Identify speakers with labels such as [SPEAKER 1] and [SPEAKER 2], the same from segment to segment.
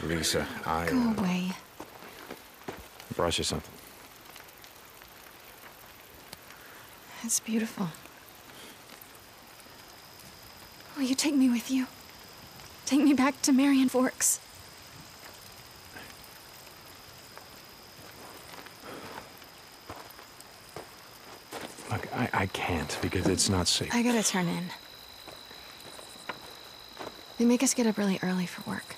[SPEAKER 1] Lisa.
[SPEAKER 2] Go away.
[SPEAKER 1] Brought you something.
[SPEAKER 2] It's beautiful. Will you take me with you? Take me back to Marion Forks.
[SPEAKER 1] Look, I can't because it's not safe.
[SPEAKER 2] I gotta turn in. They make us get up really early for work.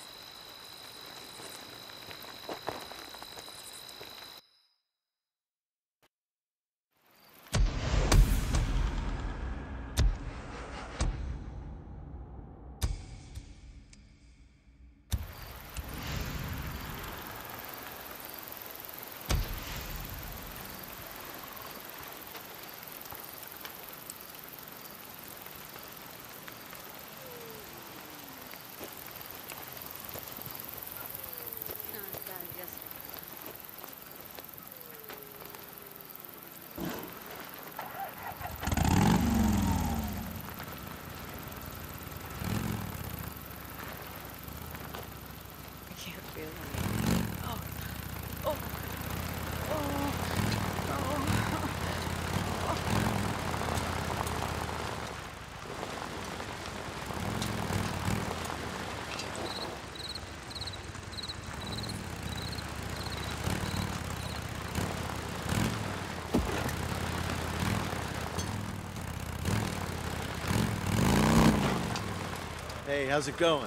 [SPEAKER 3] Hey, how's it going?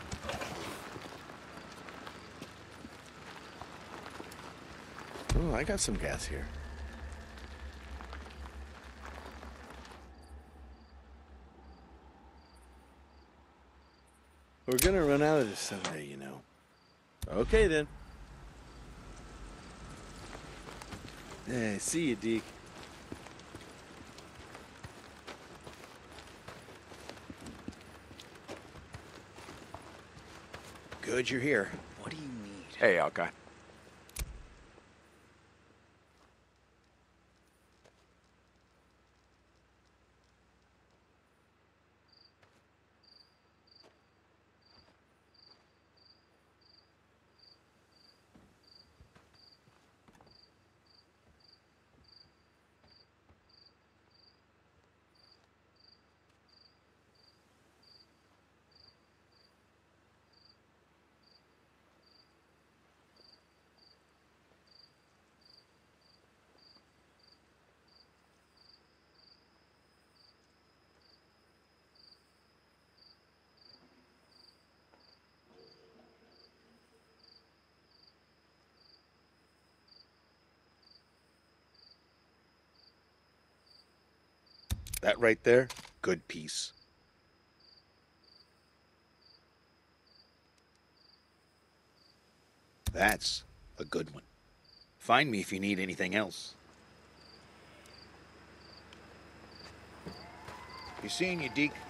[SPEAKER 3] Oh, I got some gas here. We're gonna run out of this someday, you know. Okay, then. Hey, see you, Deke.
[SPEAKER 4] Good you're here. What do you need?
[SPEAKER 1] Hey, Alki.
[SPEAKER 4] That right there, good piece. That's a good one. Find me if you need anything else. Be seeing you, Deke.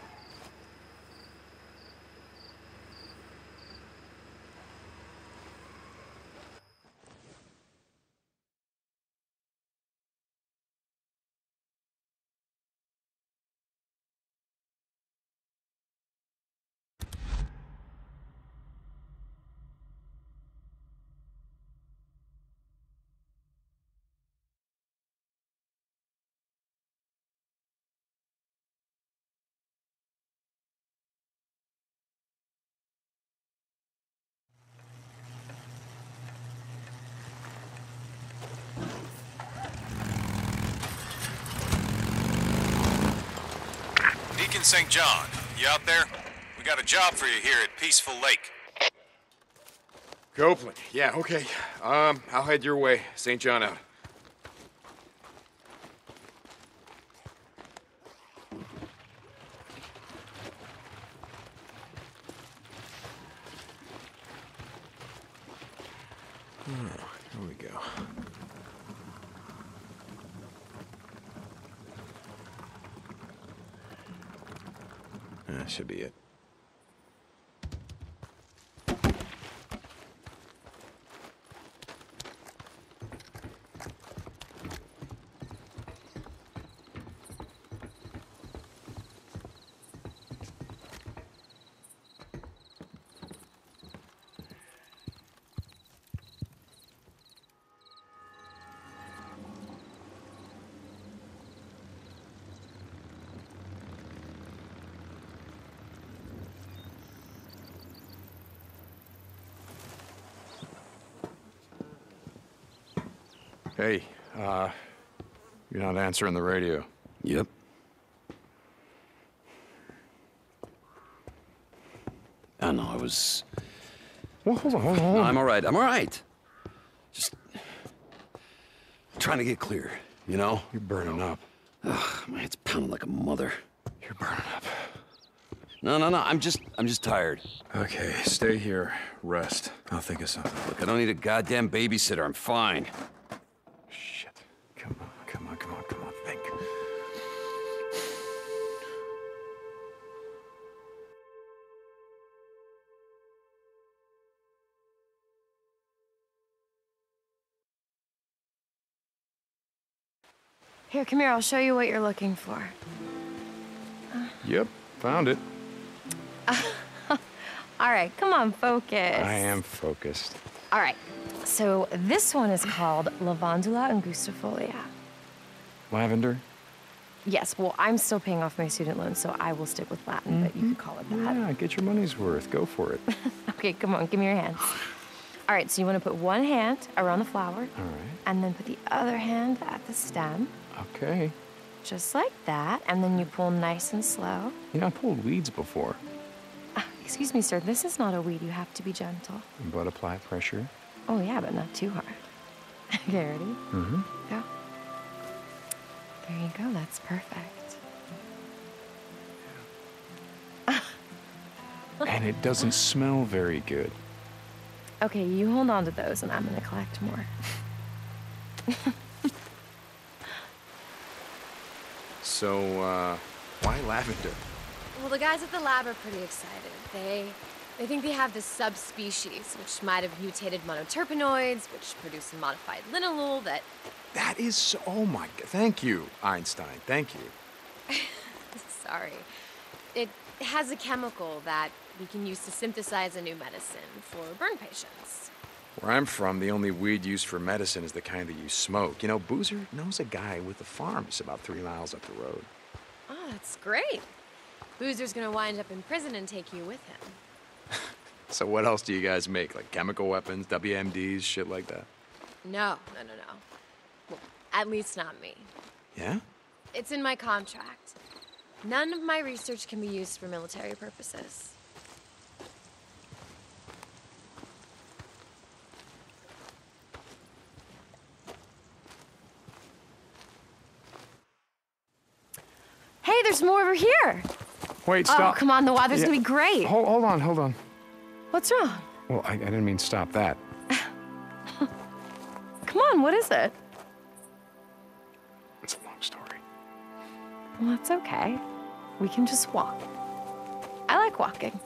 [SPEAKER 5] Deacon St. John, you out there? We got a job for you here at Peaceful Lake.
[SPEAKER 1] Copeland. Yeah, okay. I'll head your way. St. John out. Here we go. That should be it. Hey, you're not answering the radio.
[SPEAKER 6] Yep. I know, I was...
[SPEAKER 1] Well, hold on.
[SPEAKER 6] No, I'm all right. Just... trying to get clear, you know?
[SPEAKER 1] You're burning up.
[SPEAKER 6] Ugh, my head's pounding like a mother.
[SPEAKER 1] You're burning up.
[SPEAKER 6] No, I'm just tired.
[SPEAKER 1] Okay, stay here. Rest. I'll think of something.
[SPEAKER 6] Look, I don't need a goddamn babysitter. I'm fine.
[SPEAKER 1] Shit. Come on. Think.
[SPEAKER 7] Here, come here. I'll show you what you're looking for.
[SPEAKER 1] Yep, found it.
[SPEAKER 7] All right, come on, focus.
[SPEAKER 1] I am focused.
[SPEAKER 7] All right, so this one is called Lavandula angustifolia.
[SPEAKER 1] Lavender?
[SPEAKER 7] Yes, well, I'm still paying off my student loan, so I will stick with Latin, but you could call it that.
[SPEAKER 1] Yeah, get your money's worth. Go for it.
[SPEAKER 7] Okay, come on, give me your hands. All right, so you want to put one hand around the flower.
[SPEAKER 1] All right.
[SPEAKER 7] And then put the other hand at the stem.
[SPEAKER 1] Okay.
[SPEAKER 7] Just like that, and then you pull nice and slow.
[SPEAKER 1] You know, I pulled weeds before.
[SPEAKER 7] Excuse me, sir, this is not a weed. You have to be gentle.
[SPEAKER 1] But apply pressure.
[SPEAKER 7] Oh, yeah, but not too hard. Okay, ready?
[SPEAKER 1] Mm-hmm.
[SPEAKER 7] Go. There you go, that's perfect.
[SPEAKER 1] And it doesn't smell very good.
[SPEAKER 7] Okay, you hold on to those, and I'm gonna collect more.
[SPEAKER 1] So, why lavender?
[SPEAKER 8] Well, the guys at the lab are pretty excited. They think they have this subspecies, which might have mutated monoterpenoids, which produce a modified linalool that...
[SPEAKER 1] That is so... Oh my God. Thank you, Einstein. Thank you.
[SPEAKER 8] Sorry. It has a chemical that we can use to synthesize a new medicine for burn patients.
[SPEAKER 1] Where I'm from, the only weed used for medicine is the kind that you smoke. You know, Boozer knows a guy with a farm just about 3 miles up the road.
[SPEAKER 8] Oh, that's great. Boozer's gonna wind up in prison and take you with him.
[SPEAKER 1] So what else do you guys make? Like chemical weapons, WMDs, shit like that?
[SPEAKER 8] No. Well, at least not me.
[SPEAKER 1] Yeah?
[SPEAKER 8] It's in my contract. None of my research can be used for military purposes.
[SPEAKER 7] Hey, there's more over here.
[SPEAKER 1] Wait, stop.
[SPEAKER 7] Oh, come on, the weather's gonna be great.
[SPEAKER 1] Hold on.
[SPEAKER 7] What's wrong?
[SPEAKER 1] Well, I didn't mean stop that.
[SPEAKER 7] Come on, what is it?
[SPEAKER 1] It's a long story.
[SPEAKER 7] Well, that's okay. We can just walk. I like walking.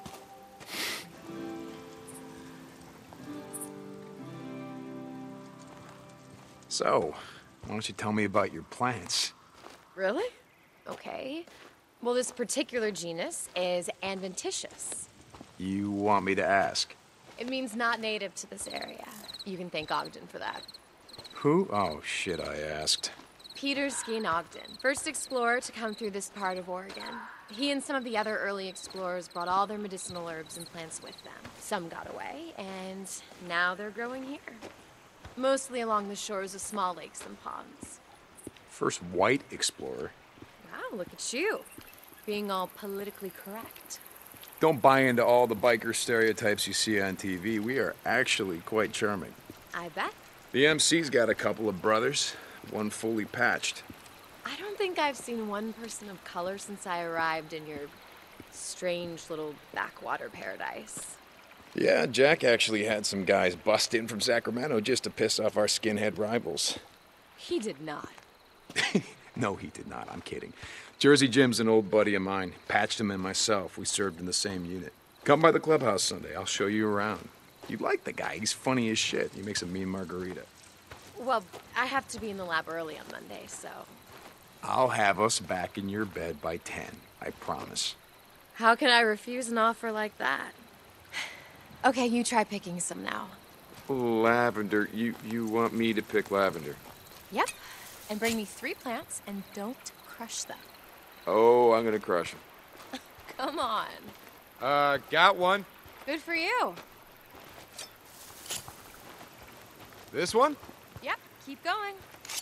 [SPEAKER 1] So, why don't you tell me about your plants?
[SPEAKER 8] Really? Okay. Well, this particular genus is adventitious.
[SPEAKER 1] You want me to ask?
[SPEAKER 8] It means not native to this area. You can thank Ogden for that.
[SPEAKER 1] Who? Oh, shit, I asked.
[SPEAKER 8] Peter Skeen Ogden, first explorer to come through this part of Oregon. He and some of the other early explorers brought all their medicinal herbs and plants with them. Some got away, and now they're growing here. Mostly along the shores of small lakes and ponds.
[SPEAKER 1] First white explorer.
[SPEAKER 8] Wow, look at you. Being all politically correct.
[SPEAKER 1] Don't buy into all the biker stereotypes you see on TV. We are actually quite charming.
[SPEAKER 8] I bet.
[SPEAKER 1] The MC's got a couple of brothers, one fully patched.
[SPEAKER 8] I don't think I've seen one person of color since I arrived in your strange little backwater paradise.
[SPEAKER 1] Yeah, Jack actually had some guys bust in from Sacramento just to piss off our skinhead rivals.
[SPEAKER 8] He did not.
[SPEAKER 1] No, he did not. I'm kidding. Jersey Jim's an old buddy of mine. Patched him and myself. We served in the same unit. Come by the clubhouse Sunday. I'll show you around. You'd like the guy. He's funny as shit. He makes a mean margarita.
[SPEAKER 8] Well, I have to be in the lab early on Monday, so...
[SPEAKER 1] I'll have us back in your bed by 10. I promise.
[SPEAKER 8] How can I refuse an offer like that? Okay, you try picking some now.
[SPEAKER 1] Lavender. You want me to pick lavender?
[SPEAKER 8] Yep. And bring me 3 plants, and don't crush them.
[SPEAKER 1] Oh, I'm gonna crush him.
[SPEAKER 8] Come on.
[SPEAKER 9] Got one.
[SPEAKER 8] Good for you.
[SPEAKER 9] This one?
[SPEAKER 8] Yep. Keep going.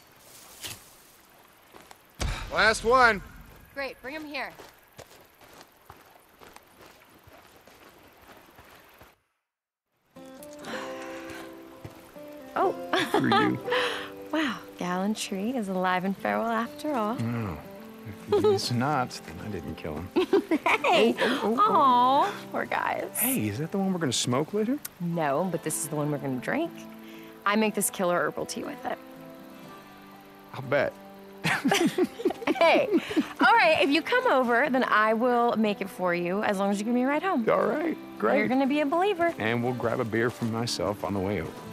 [SPEAKER 9] Last one.
[SPEAKER 8] Great, bring him here.
[SPEAKER 7] Oh.
[SPEAKER 1] For you.
[SPEAKER 7] Wow, gallantry is alive and feral after all.
[SPEAKER 1] No. If he's not, then I didn't kill him.
[SPEAKER 7] Hey! Aw, poor guys.
[SPEAKER 1] Hey, is that the one we're gonna smoke later?
[SPEAKER 7] No, but this is the one we're gonna drink. I make this killer herbal tea with it.
[SPEAKER 1] I'll bet.
[SPEAKER 7] Hey, all right, if you come over, then I will make it for you as long as you give me a ride home.
[SPEAKER 1] All right, great.
[SPEAKER 7] You're gonna be a believer.
[SPEAKER 1] And we'll grab a beer for myself on the way over.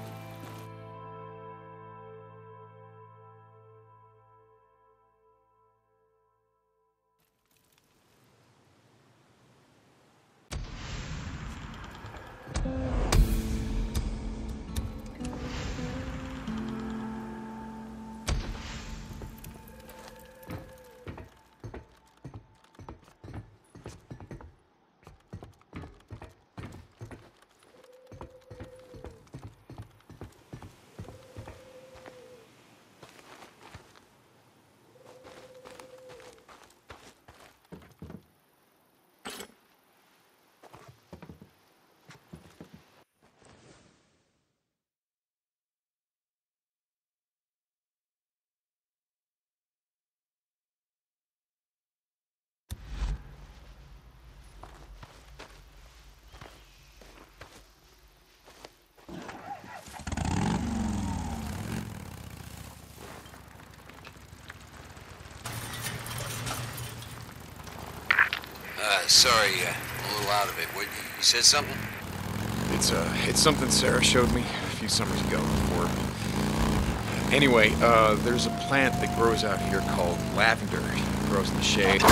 [SPEAKER 6] Sorry, I'm a little out of it. What, you said something?
[SPEAKER 1] It's something Sarah showed me a few summers ago before. Anyway, there's a plant that grows out here called lavender. It grows in the shade.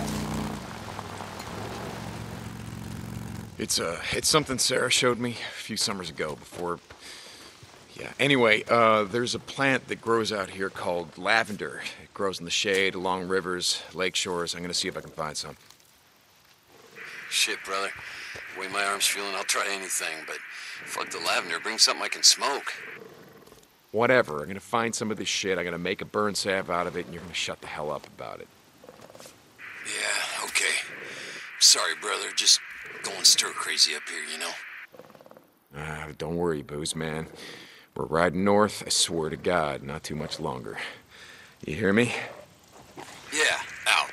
[SPEAKER 1] It's something Sarah showed me a few summers ago before. Yeah. Anyway, there's a plant that grows out here called lavender. It grows in the shade, along rivers, lake shores. I'm gonna see if I can find some.
[SPEAKER 6] Shit, brother. The way my arm's feeling, I'll try anything, but fuck the lavender. Bring something I can smoke.
[SPEAKER 1] Whatever. I'm gonna find some of this shit. I'm gonna make a burn salve out of it, and you're gonna shut the hell up about it.
[SPEAKER 6] Yeah, okay. Sorry, brother. Just going stir crazy up here, you know?
[SPEAKER 1] Don't worry, Booze Man. We're riding north, I swear to God, not too much longer. You hear me?
[SPEAKER 6] Yeah, out.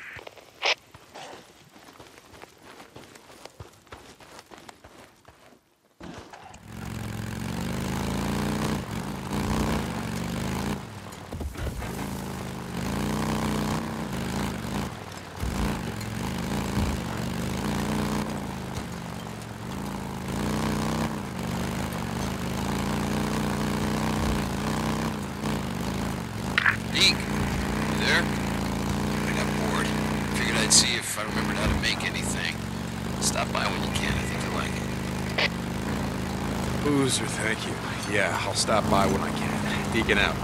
[SPEAKER 6] Deke, you there? I got bored. Figured I'd see if I remembered how to make anything. Stop by when you can. I think you'll like it.
[SPEAKER 1] Boozer, thank you. Yeah, I'll stop by when I can. Deacon out.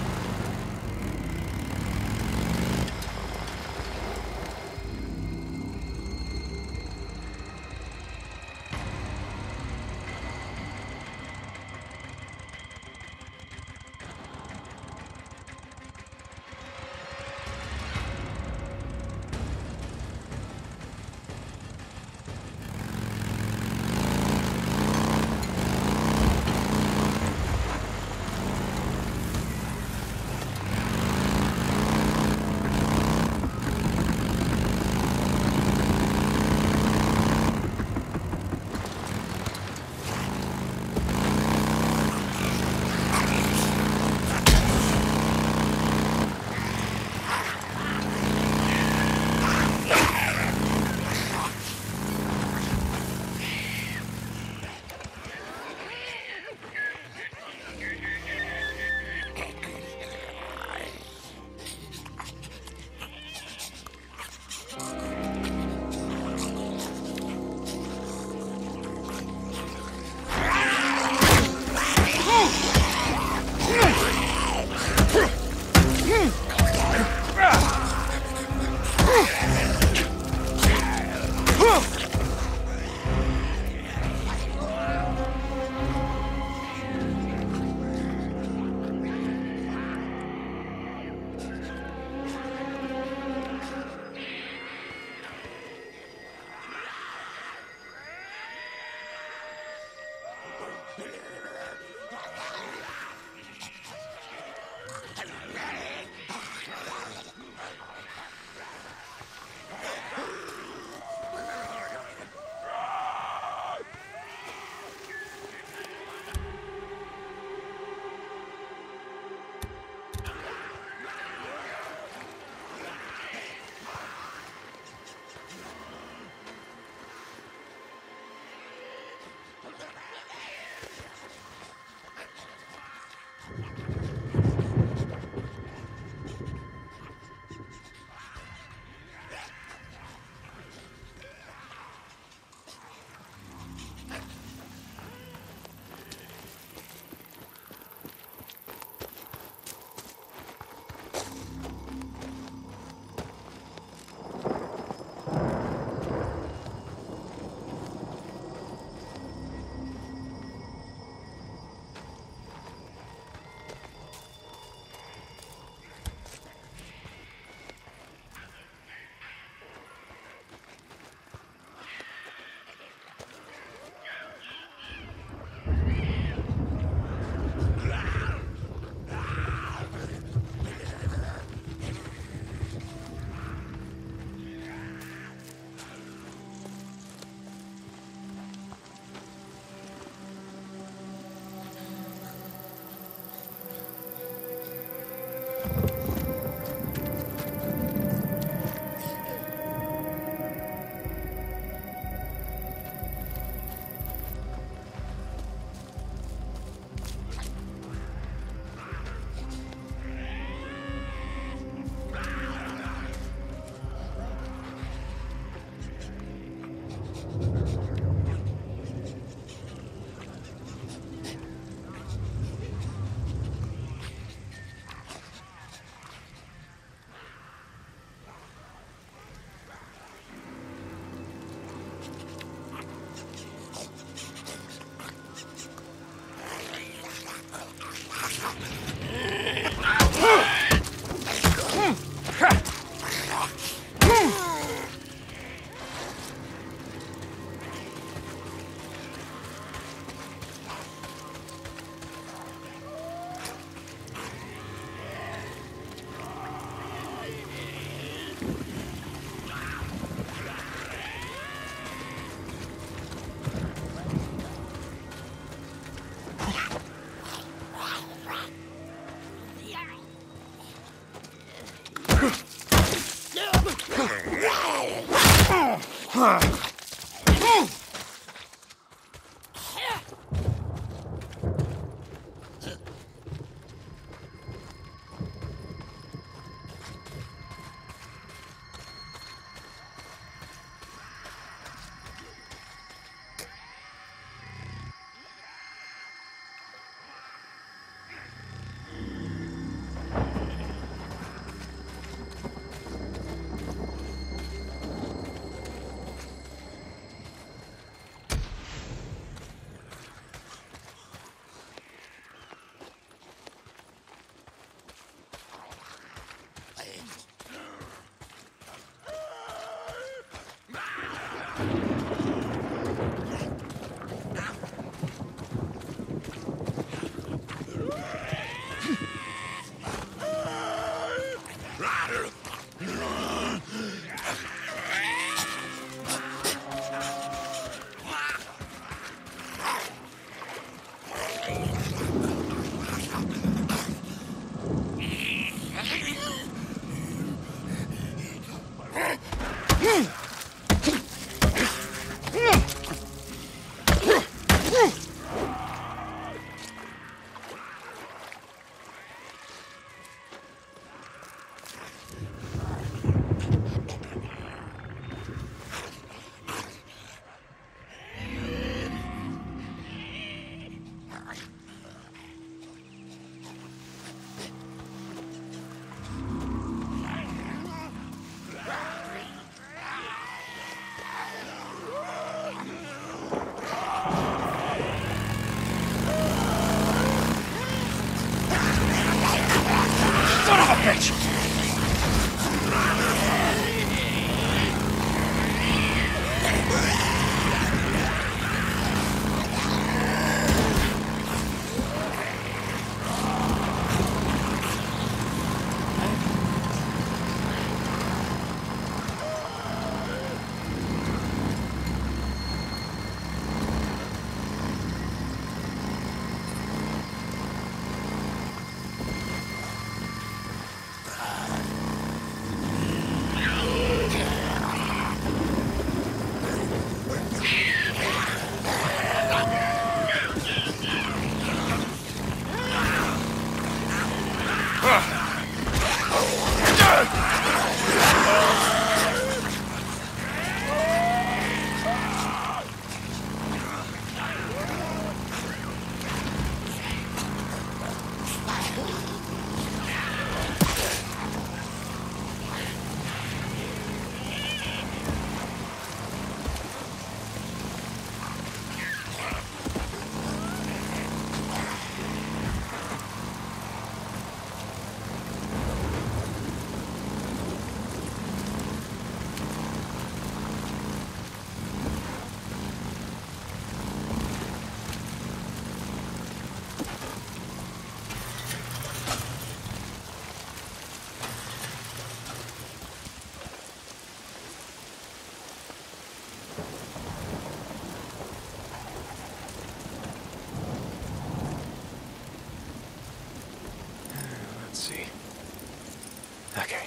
[SPEAKER 1] Okay.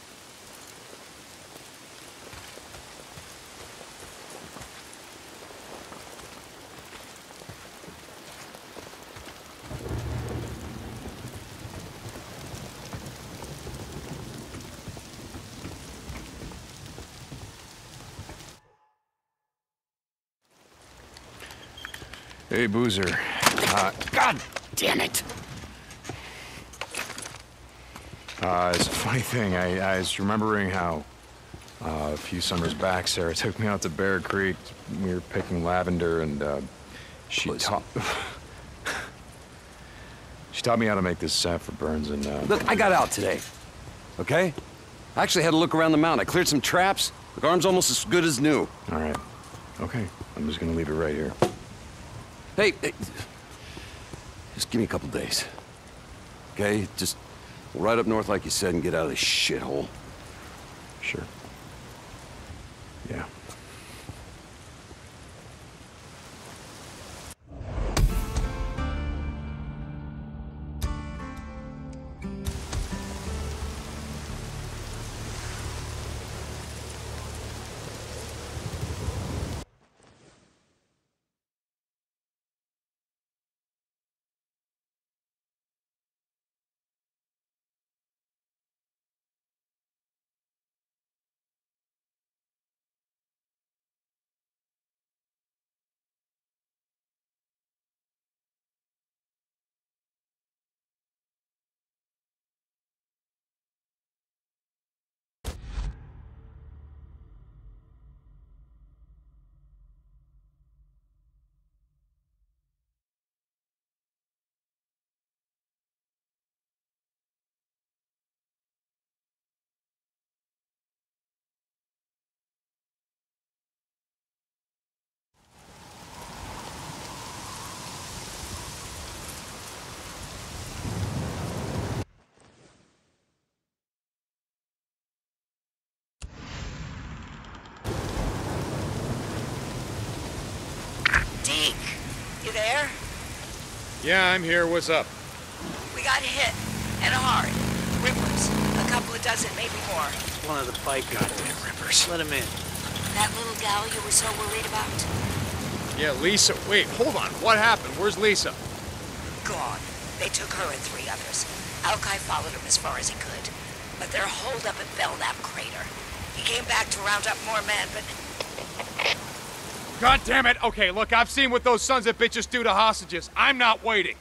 [SPEAKER 1] Hey, Boozer.
[SPEAKER 10] God damn it!
[SPEAKER 1] It's a funny thing. I was remembering how a few summers back, Sarah took me out to Bear Creek. We were picking lavender, and she taught me how to make this sap for burns. And
[SPEAKER 10] Look, I got out today. Okay? I actually had to look around the mountain. I cleared some traps. The arm's almost as good as new.
[SPEAKER 1] All right. Okay. I'm just gonna leave it right here.
[SPEAKER 10] Hey, just give me a couple days. Okay? Just right up north like you said and get out of this shithole.
[SPEAKER 1] Sure. Yeah. Yeah, I'm here. What's up?
[SPEAKER 11] We got hit. And hard. Rippers. A couple of dozen, maybe more.
[SPEAKER 3] One of the bikers.
[SPEAKER 1] Goddamn rippers.
[SPEAKER 3] Let him in.
[SPEAKER 11] That little gal you were so worried about?
[SPEAKER 1] Yeah, Lisa. Wait, hold on. What happened? Where's Lisa?
[SPEAKER 11] Gone. They took her and 3 others. Alki followed him as far as he could. But they're holed up at Belknap Crater. He came back to round up more men, but...
[SPEAKER 1] God damn it! Okay, look, I've seen what those sons of bitches do to hostages. I'm not waiting.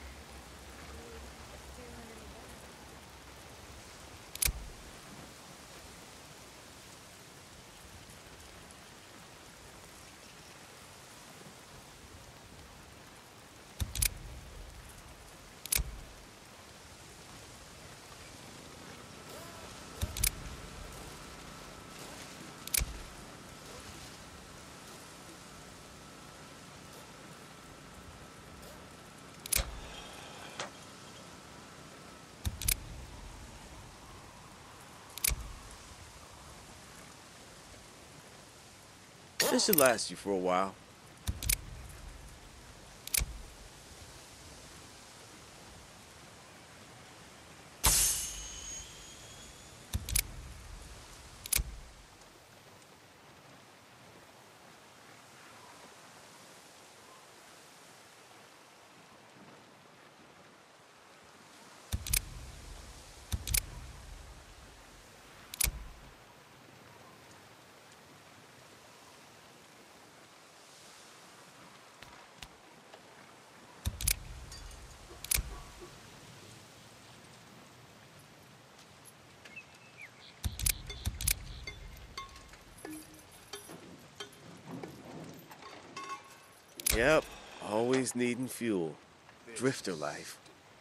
[SPEAKER 3] This should last you for a while. Yep, always needing fuel. Drifter life.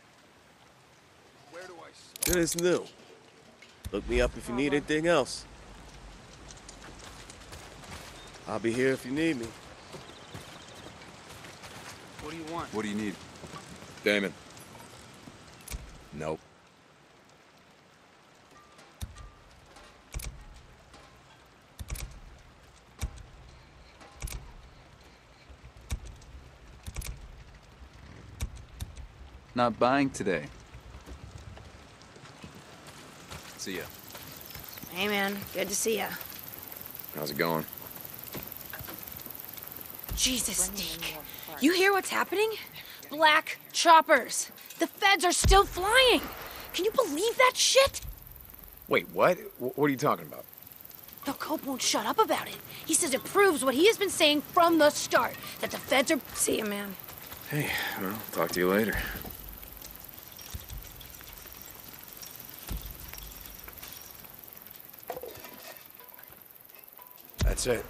[SPEAKER 3] It is new. Look me up if you need anything else. I'll be here if you need me.
[SPEAKER 9] What do you want?
[SPEAKER 10] What do you need?
[SPEAKER 1] Damon. Nope.
[SPEAKER 12] Not buying today. See ya.
[SPEAKER 11] Hey, man. Good to see ya.
[SPEAKER 1] How's it going?
[SPEAKER 7] Jesus, Deke. You hear what's happening? Black choppers. The feds are still flying. Can you believe that shit?
[SPEAKER 1] Wait, what? What are you talking about?
[SPEAKER 7] The Cope won't shut up about it. He says it proves what he has been saying from the start, that the feds are... See ya, man.
[SPEAKER 1] Hey, well, talk to you later. That's it.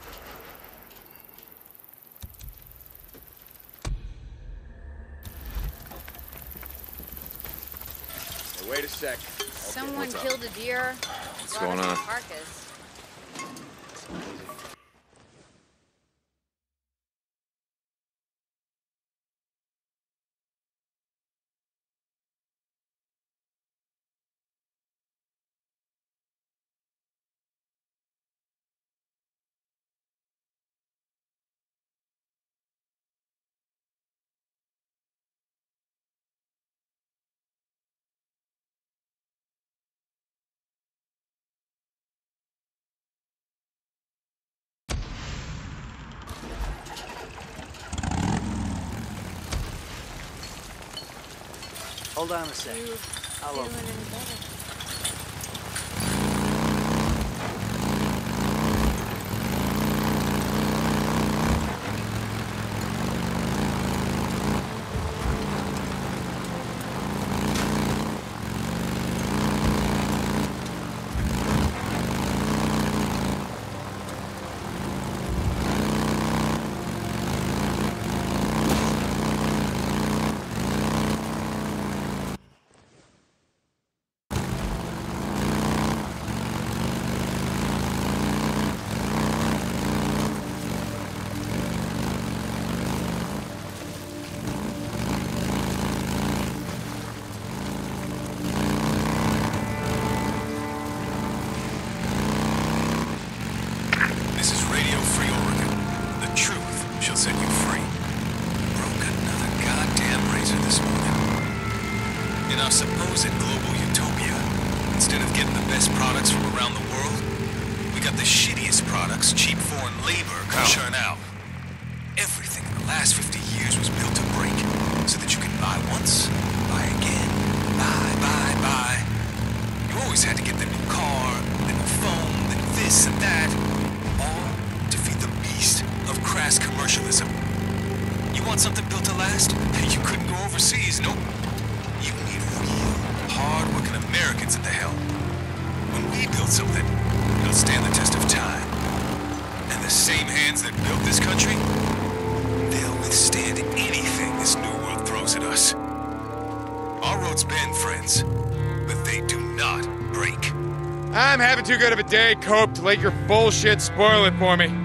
[SPEAKER 1] Hey, wait a sec.
[SPEAKER 8] Someone killed a deer.
[SPEAKER 1] What's going on?
[SPEAKER 8] Carcass.
[SPEAKER 3] Hold on a sec. I'll open it.
[SPEAKER 5] 100% global utopia. Instead of getting the best products from around the world, we got the shittiest products cheap foreign labor can churn out. Everything in the last 50 years was built to break, so that you can buy once, buy again, buy. You always had to get the new car, the new phone, the new this and that, all to feed the beast of crass commercialism. You want something built to last? You couldn't go overseas, nope. You need real, hard-working Americans at the helm. When we build something, it'll stand the test of time. And the same hands that built this country, they'll withstand anything this new world throws at us. Our roads bend, friends, but they do not break.
[SPEAKER 9] I'm having too good of a day, Cope, to let your bullshit spoil it for me.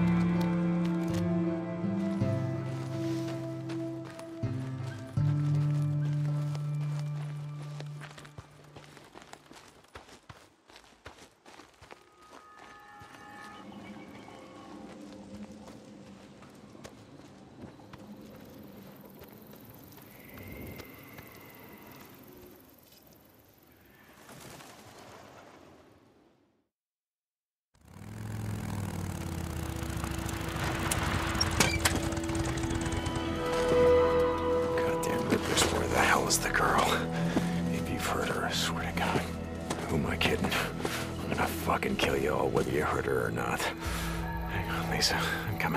[SPEAKER 10] The girl. If you've heard her, I swear to God. Who am I kidding? I'm gonna fucking kill you all whether you heard her or not. Hang on, Lisa. I'm coming.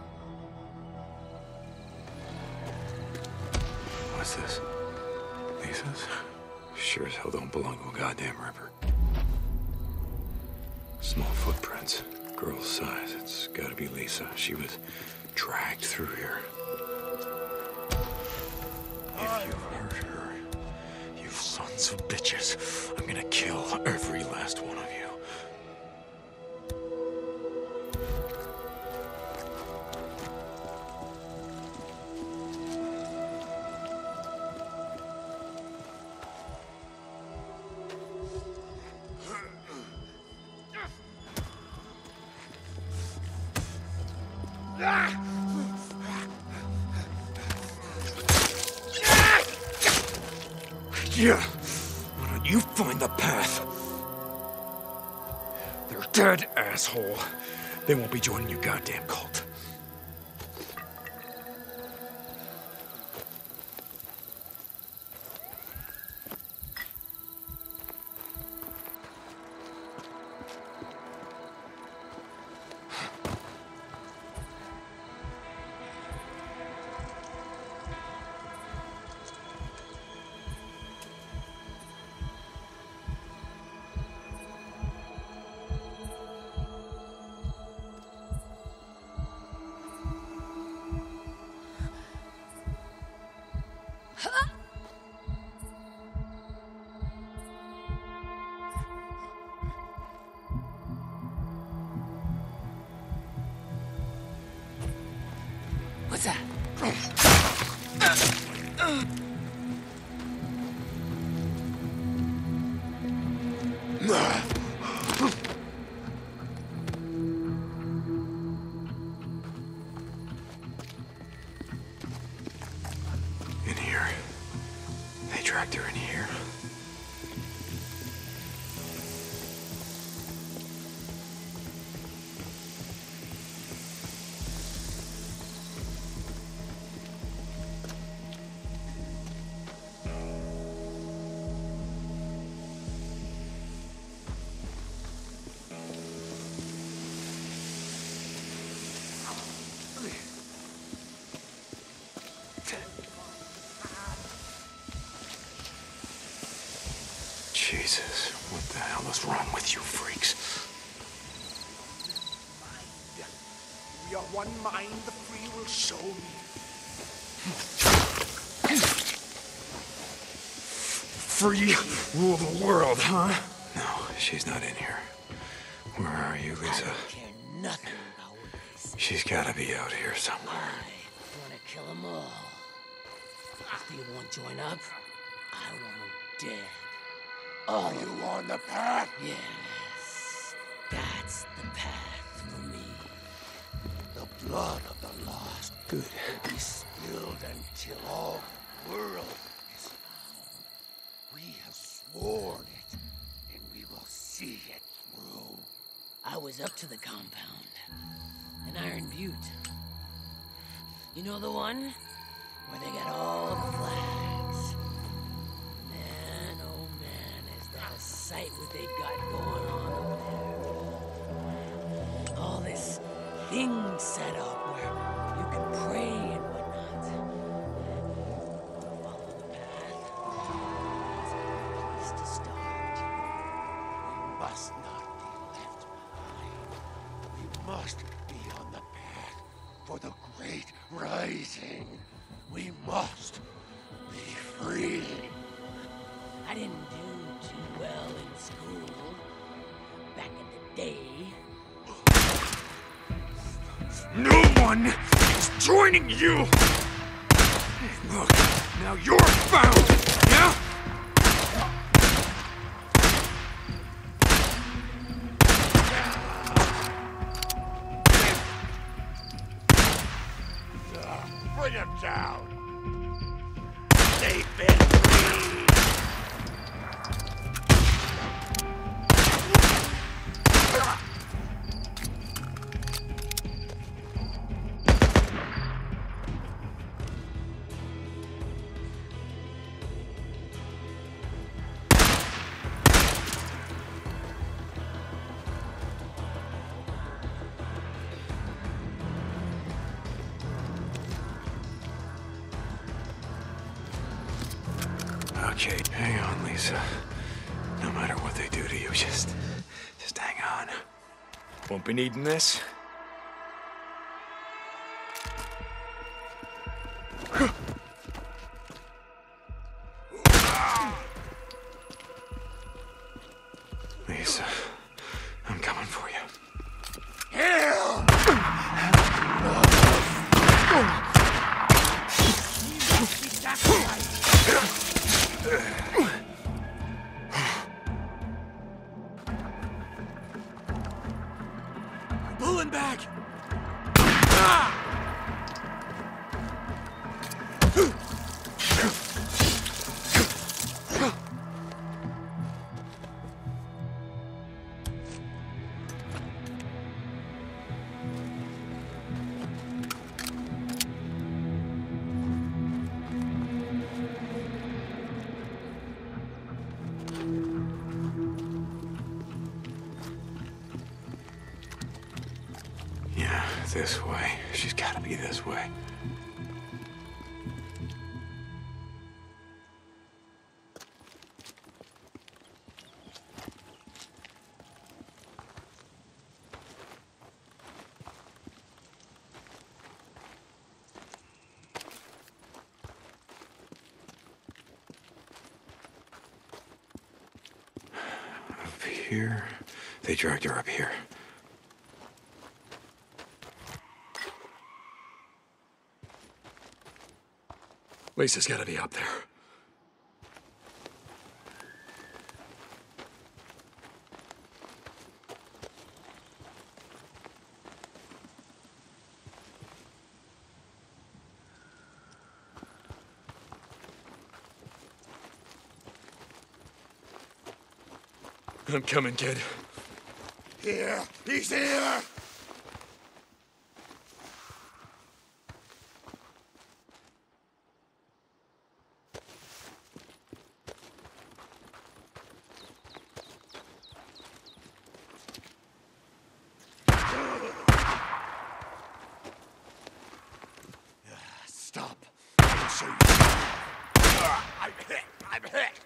[SPEAKER 10] What's this? Lisa's? Sure as hell don't belong to a goddamn ripper. Small footprints. Girl's size. It's gotta be Lisa. She was dragged through here. If you've heard her, you sons of bitches, I'm gonna kill every last one of you. Yeah, why don't you find the path? They're dead, asshole. They won't be joining your goddamn cult.
[SPEAKER 11] What's that?
[SPEAKER 10] In here. They dragged her in here. Jesus, what the hell is wrong with you freaks?
[SPEAKER 13] We are one mind, the free will show me.
[SPEAKER 10] Free rule the world, huh? No, she's not in here. Where are you, Lisa?
[SPEAKER 11] I don't care nothing about this.
[SPEAKER 10] She's gotta be out here somewhere.
[SPEAKER 11] I want to kill them all. If you won't join up, I want them dead.
[SPEAKER 13] Are you on the path?
[SPEAKER 11] Yes, that's the path for me.
[SPEAKER 13] The blood of the lost
[SPEAKER 10] Good.
[SPEAKER 13] will be spilled until all the world is found. We have toward it, and we will see it through.
[SPEAKER 11] I was up to the compound. In Iron Butte. You know the one? Where they got all the flags. Man, oh man, is that a sight what they got going on up there. All this thing set up where you can pray and whatnot. Follow the path. It's a good place to start.
[SPEAKER 13] We must not be left behind. We must be on the path for the great rising. We must be free.
[SPEAKER 11] I didn't do too well in school back in the day.
[SPEAKER 10] No one is joining you! Hey, look, now you're found, yeah?
[SPEAKER 13] Bring him down. They've been freed.
[SPEAKER 10] Okay, hang on, Lisa. No matter what they do to you, just hang on. Won't be needing this. Lisa, I'm coming for you.
[SPEAKER 13] Here!
[SPEAKER 10] Pulling back! Yeah, this way. She's gotta be this way. Up here. They dragged her up here. Lisa's gotta be up there. I'm coming, kid.
[SPEAKER 13] Here! He's here! Stop. I'll show you. I'm hit. I'm hit.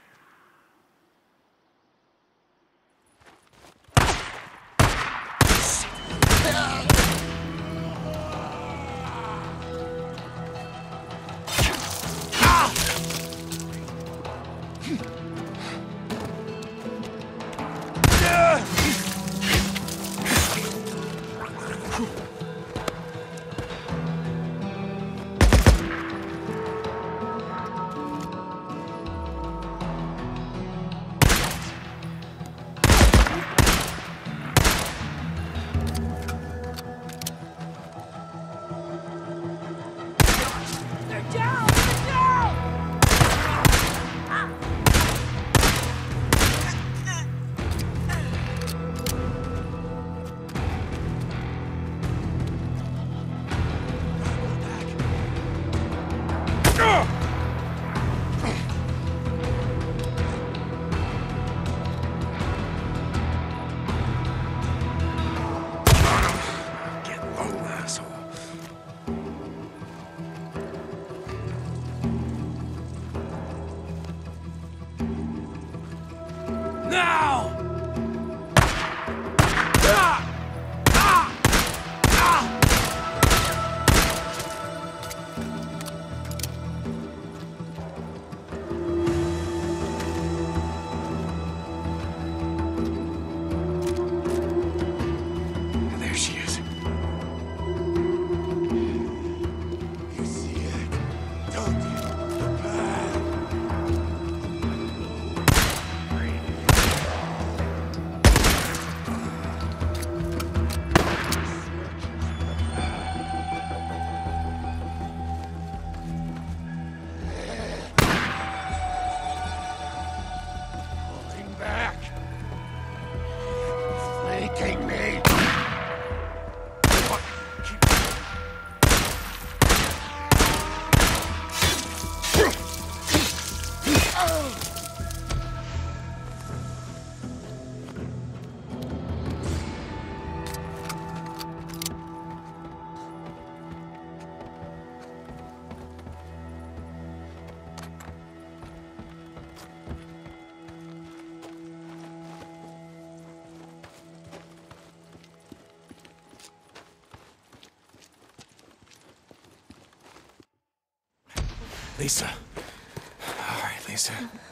[SPEAKER 13] Now!
[SPEAKER 10] There she is.
[SPEAKER 13] You see it, don't you? The path. Pulling back. Flanking me.
[SPEAKER 10] Lisa. All right, Lisa.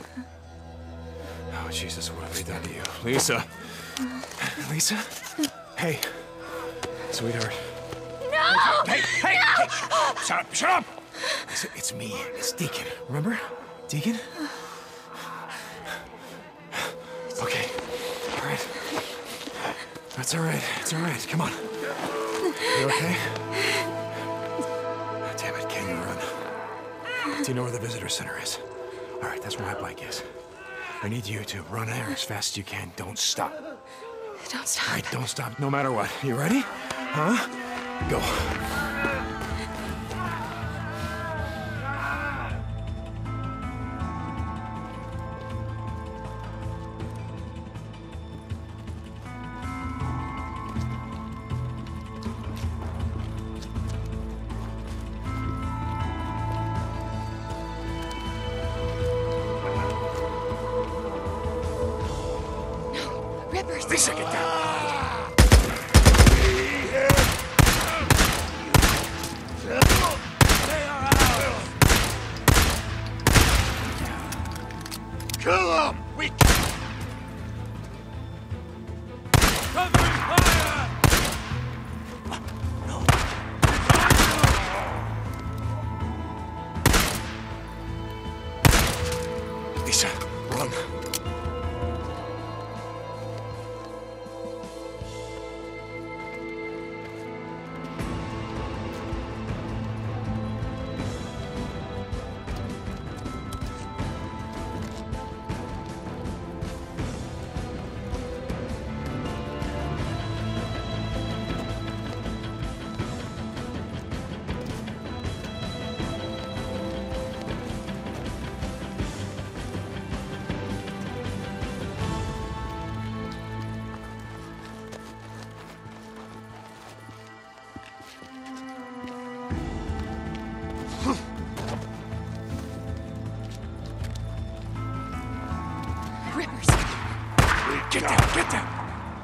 [SPEAKER 10] Oh, Jesus, what have they done to you? Lisa. Lisa? Hey. Sweetheart.
[SPEAKER 7] No!
[SPEAKER 10] Hey, hey, hey! Shut up, shut up! Lisa, it's me. It's Deacon. Remember? Deacon? Okay. All right. That's all right. It's all right. Come on. You okay? Damn it, can you run? Do you know where the visitor center is? All right, that's where my bike is. I need you to run there as fast as you can. Don't stop.
[SPEAKER 2] Don't stop.
[SPEAKER 10] All right, don't stop no matter what. You ready? Huh? Go.
[SPEAKER 2] Rippers.
[SPEAKER 10] Lisa, get down.
[SPEAKER 13] Kill him! We covering fire!
[SPEAKER 10] Lisa, run.
[SPEAKER 2] Rippers.
[SPEAKER 10] Get down, get down.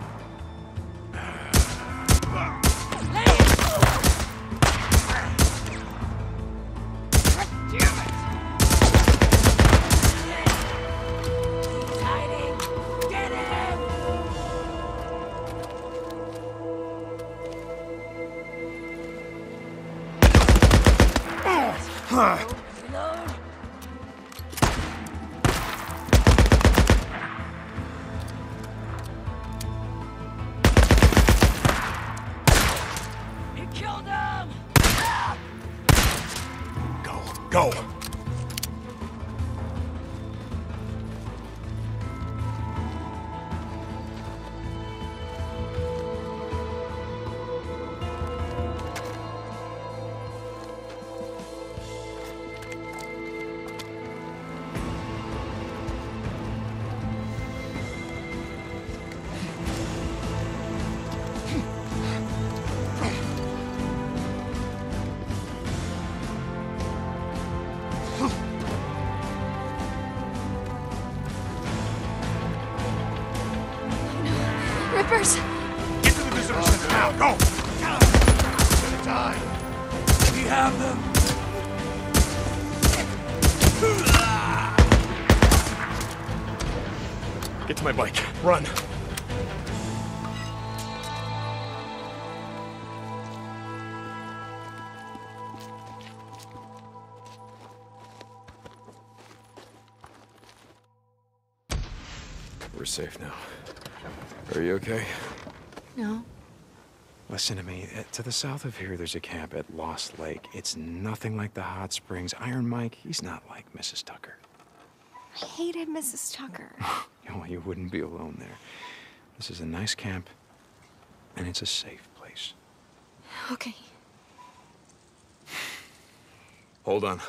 [SPEAKER 11] You killed him!
[SPEAKER 10] Go.
[SPEAKER 2] choppers!
[SPEAKER 10] Get to the visitor center now, go!
[SPEAKER 13] Die!
[SPEAKER 10] We have them! Get to my bike. Run. We're safe now. Are you okay?
[SPEAKER 2] No.
[SPEAKER 1] Listen to me. To the south of here, there's a camp at Lost Lake. It's nothing like the hot springs. Iron Mike, he's not like Mrs. Tucker.
[SPEAKER 2] I hated Mrs. Tucker.
[SPEAKER 1] Well, you wouldn't be alone there. This is a nice camp, and it's a safe place.
[SPEAKER 2] Okay.
[SPEAKER 1] Hold on.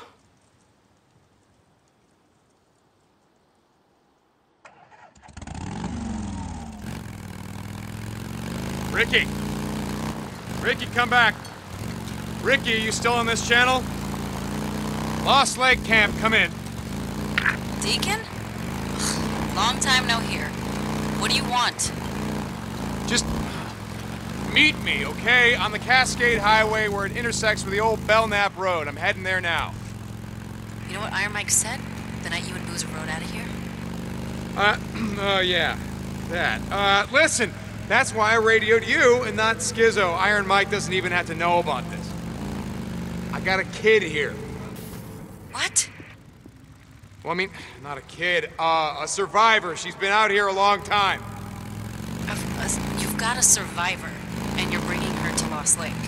[SPEAKER 9] Ricky! Ricky, come back! Ricky, are you still on this channel? Lost Lake Camp, come in.
[SPEAKER 14] Deacon? Long time no hear. What do you want?
[SPEAKER 9] Just meet me, okay? On the Cascade Highway where it intersects with the old Belknap Road. I'm heading there now.
[SPEAKER 14] You know what Iron Mike said the night you and Boozer rode out of here?
[SPEAKER 9] Oh yeah, that. Listen, that's why I radioed you and not Schizo. Iron Mike doesn't even have to know about this. I got a kid here.
[SPEAKER 14] What?
[SPEAKER 9] Well, I mean, not a kid, a survivor. She's been out here a long time.
[SPEAKER 14] You've got a survivor, and you're bringing her to Lost Lake.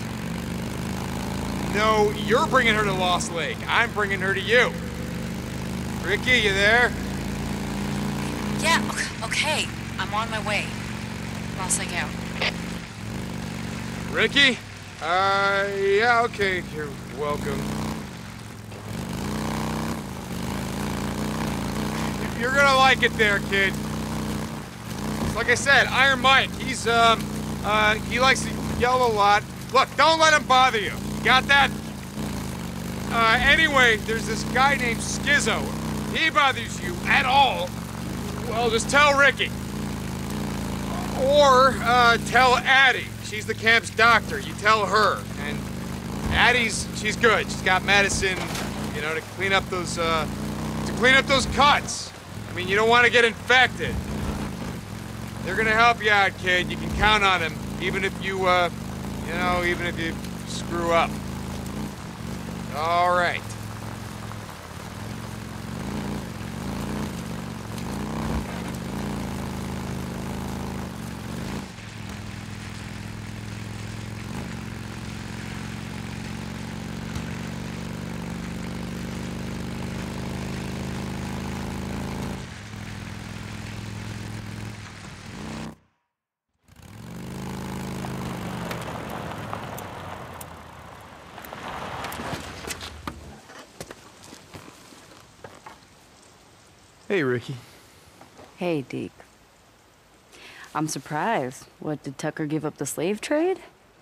[SPEAKER 9] No, you're bringing her to Lost Lake. I'm bringing her to you. Ricky, you there?
[SPEAKER 14] Yeah, okay. I'm on my way. Lost Lake out.
[SPEAKER 9] Ricky? Yeah, okay. You're welcome. You're gonna like it there, kid. Like I said, Iron Mike, he's, he likes to yell a lot. Look, don't let him bother you. Got that? Anyway, there's this guy named Schizo. If he bothers you at all, well, just tell Ricky. Or, tell Addie. She's the camp's doctor. You tell her. And Addie's, she's good. She's got medicine, you know, to clean up those cuts. I mean, you don't want to get infected. They're gonna help you out, kid. You can count on them, even if you, even if you screw up. All right.
[SPEAKER 1] Hey, Ricky.
[SPEAKER 15] Hey, Deke. I'm surprised. What, did Tucker give up the slave trade?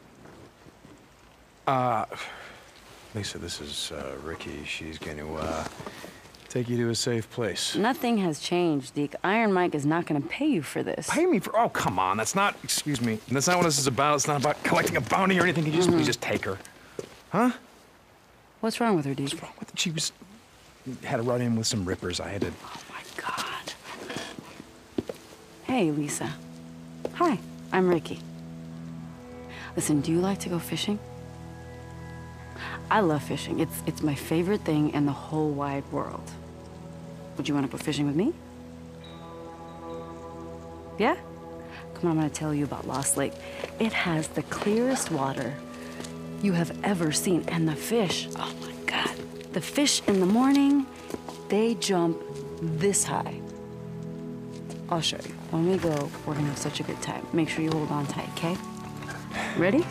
[SPEAKER 1] Lisa, this is, Ricky. She's gonna, take you to a safe place.
[SPEAKER 15] Nothing has changed, Deke. Iron Mike is not gonna pay you for this.
[SPEAKER 1] Pay me for, oh, come on. That's not, excuse me. That's not what this is about. It's not about collecting a bounty or anything. Can you please just take her? Huh?
[SPEAKER 15] What's wrong with her, Deke?
[SPEAKER 1] What's wrong with her? She was, had a run-in with some rippers. I had to...
[SPEAKER 15] Oh, my God. Hey, Lisa. Hi, I'm Ricky. Listen, do you like to go fishing? I love fishing. It's my favorite thing in the whole wide world. Would you want to go fishing with me? Yeah? Come on, I'm gonna tell you about Lost Lake. It has the clearest water you have ever seen, and the fish, oh my God. The fish in the morning, they jump this high. I'll show you. When we go, we're gonna have such a good time. Make sure you hold on tight, okay? Ready?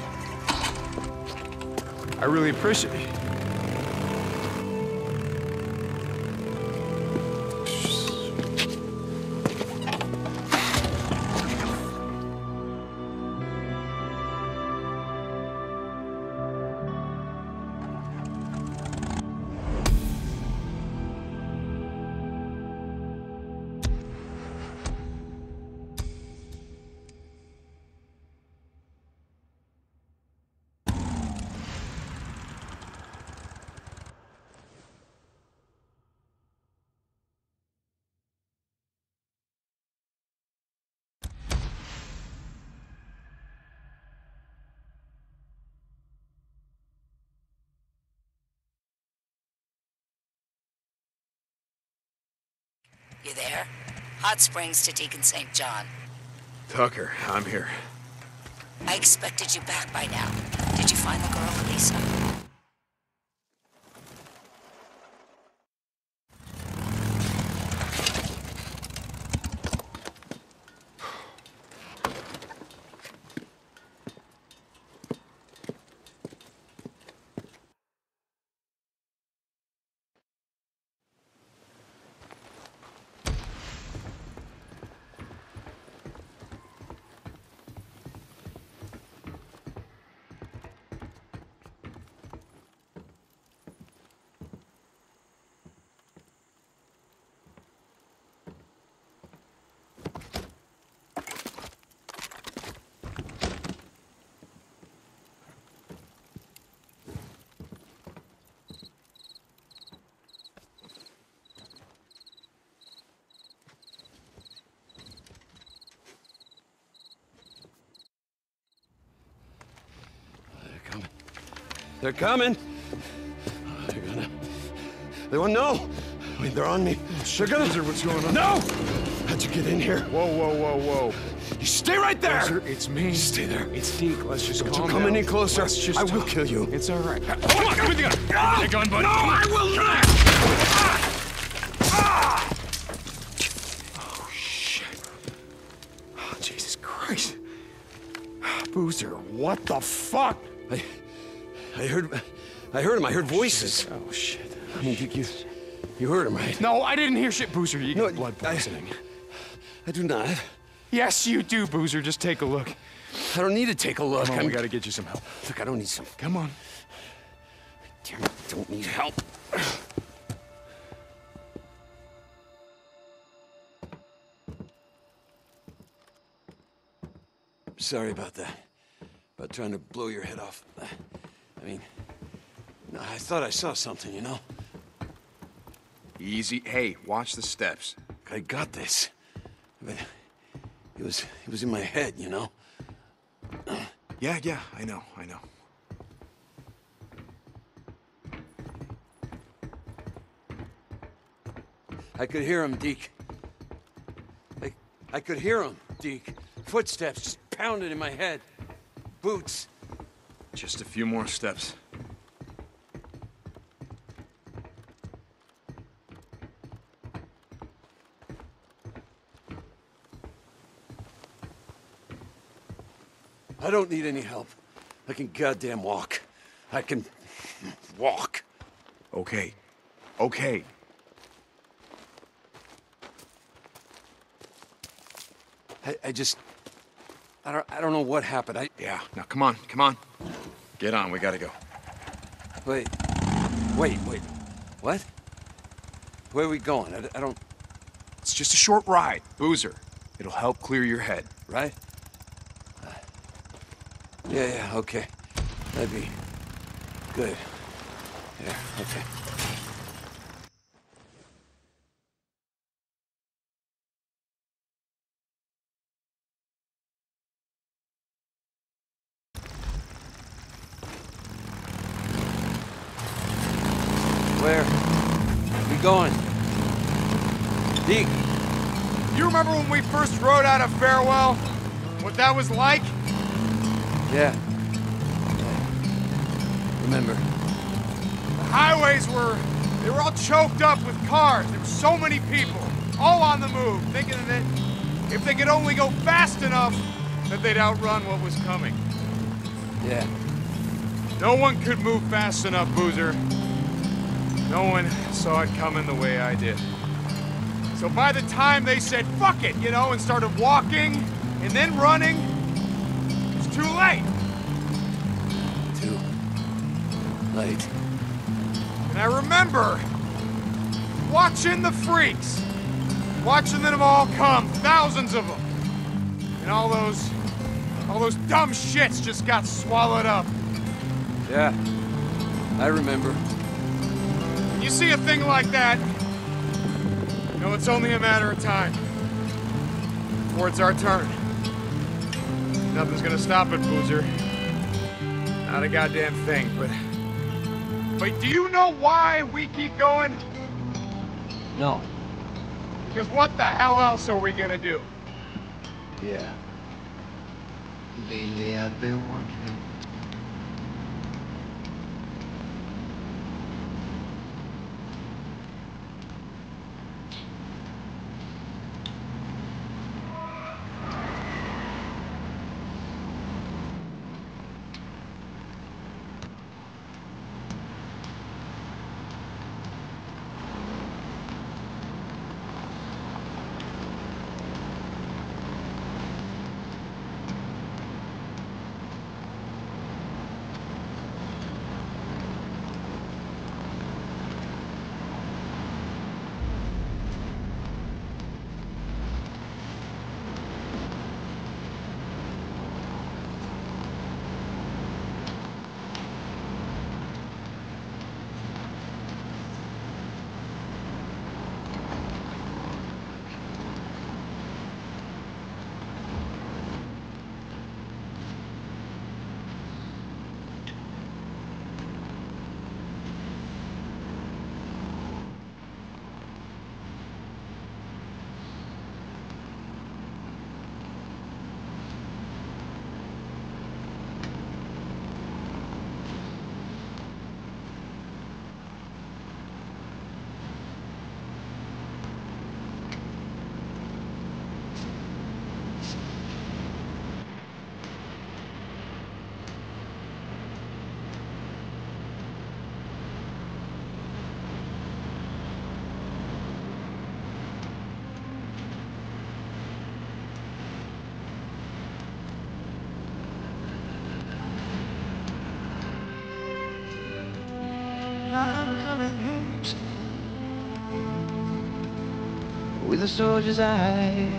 [SPEAKER 1] I really appreciate it.
[SPEAKER 11] You there? Hot Springs to Deacon St. John.
[SPEAKER 1] Tucker, I'm here.
[SPEAKER 11] I expected you back by now. Did you find the girl, Lisa?
[SPEAKER 13] They're coming. They won't know. I mean, they're on me. They're gonna.
[SPEAKER 1] Boozer, what's going on?
[SPEAKER 13] No! How'd you get in here?
[SPEAKER 1] Whoa, whoa, whoa, whoa.
[SPEAKER 13] You stay right there!
[SPEAKER 1] Boozer, it's me.
[SPEAKER 13] Stay there.
[SPEAKER 1] It's Deke. Let's just
[SPEAKER 13] Don't
[SPEAKER 1] calm
[SPEAKER 13] you come
[SPEAKER 1] down.
[SPEAKER 13] any closer.
[SPEAKER 1] Let's just
[SPEAKER 13] I will
[SPEAKER 1] talk.
[SPEAKER 13] kill you.
[SPEAKER 1] It's all right.
[SPEAKER 13] Come on, give me the gun. Give me the gun, buddy. No, I will not!
[SPEAKER 1] Oh, shit. Oh, Jesus Christ. Boozer, what the fuck?
[SPEAKER 13] I heard him. I heard voices.
[SPEAKER 1] Oh, shit.
[SPEAKER 13] I mean, you heard him, right?
[SPEAKER 1] No, I didn't hear shit, Boozer. You got blood poisoning.
[SPEAKER 13] I do not.
[SPEAKER 1] Yes, you do, Boozer. Just take a look.
[SPEAKER 13] I don't need to take a look.
[SPEAKER 1] Come on, we gotta get you some help.
[SPEAKER 13] Look, I don't need some.
[SPEAKER 1] Come on.
[SPEAKER 13] Damn it, I don't need help. Sorry about that. About trying to blow your head off. I mean, no, I thought I saw something, you know?
[SPEAKER 1] Easy. Hey, watch the steps.
[SPEAKER 13] I got this. But it was in my head, you know?
[SPEAKER 1] Yeah, I know.
[SPEAKER 13] I could hear him, Deke. I could hear him, Deke. Footsteps just pounding in my head. Boots.
[SPEAKER 1] Just a few more steps.
[SPEAKER 13] I don't need any help. I can goddamn walk. I can walk.
[SPEAKER 1] Okay.
[SPEAKER 13] I don't know what happened.
[SPEAKER 1] Yeah, now come on. Get on, we gotta go.
[SPEAKER 13] Wait. What? Where are we going? I don't...
[SPEAKER 1] It's just a short ride, Boozer. It'll help clear your head.
[SPEAKER 13] Right? Yeah, okay. That'd be good. Yeah, okay. Where? We going? Deke.
[SPEAKER 9] You remember when we first rode out of Farewell? What that was like?
[SPEAKER 13] Yeah. Remember.
[SPEAKER 9] The highways they were all choked up with cars. There were so many people, all on the move, thinking that if they could only go fast enough, that they'd outrun what was coming.
[SPEAKER 13] Yeah.
[SPEAKER 9] No one could move fast enough, Boozer. No one saw it coming the way I did. So by the time they said, fuck it, and started walking and then running, it was too late.
[SPEAKER 13] Too late.
[SPEAKER 9] And I remember watching the freaks, watching them all come, thousands of them. And all those dumb shits just got swallowed up.
[SPEAKER 13] Yeah, I remember.
[SPEAKER 9] When you see a thing like that, it's only a matter of time before it's our turn. Nothing's gonna stop it, Boozer. Not a goddamn thing, but do you know why we keep going?
[SPEAKER 13] No.
[SPEAKER 9] Because what the hell else are we gonna do?
[SPEAKER 3] Yeah.
[SPEAKER 16] Lately I've been wondering. With a soldier's eyes.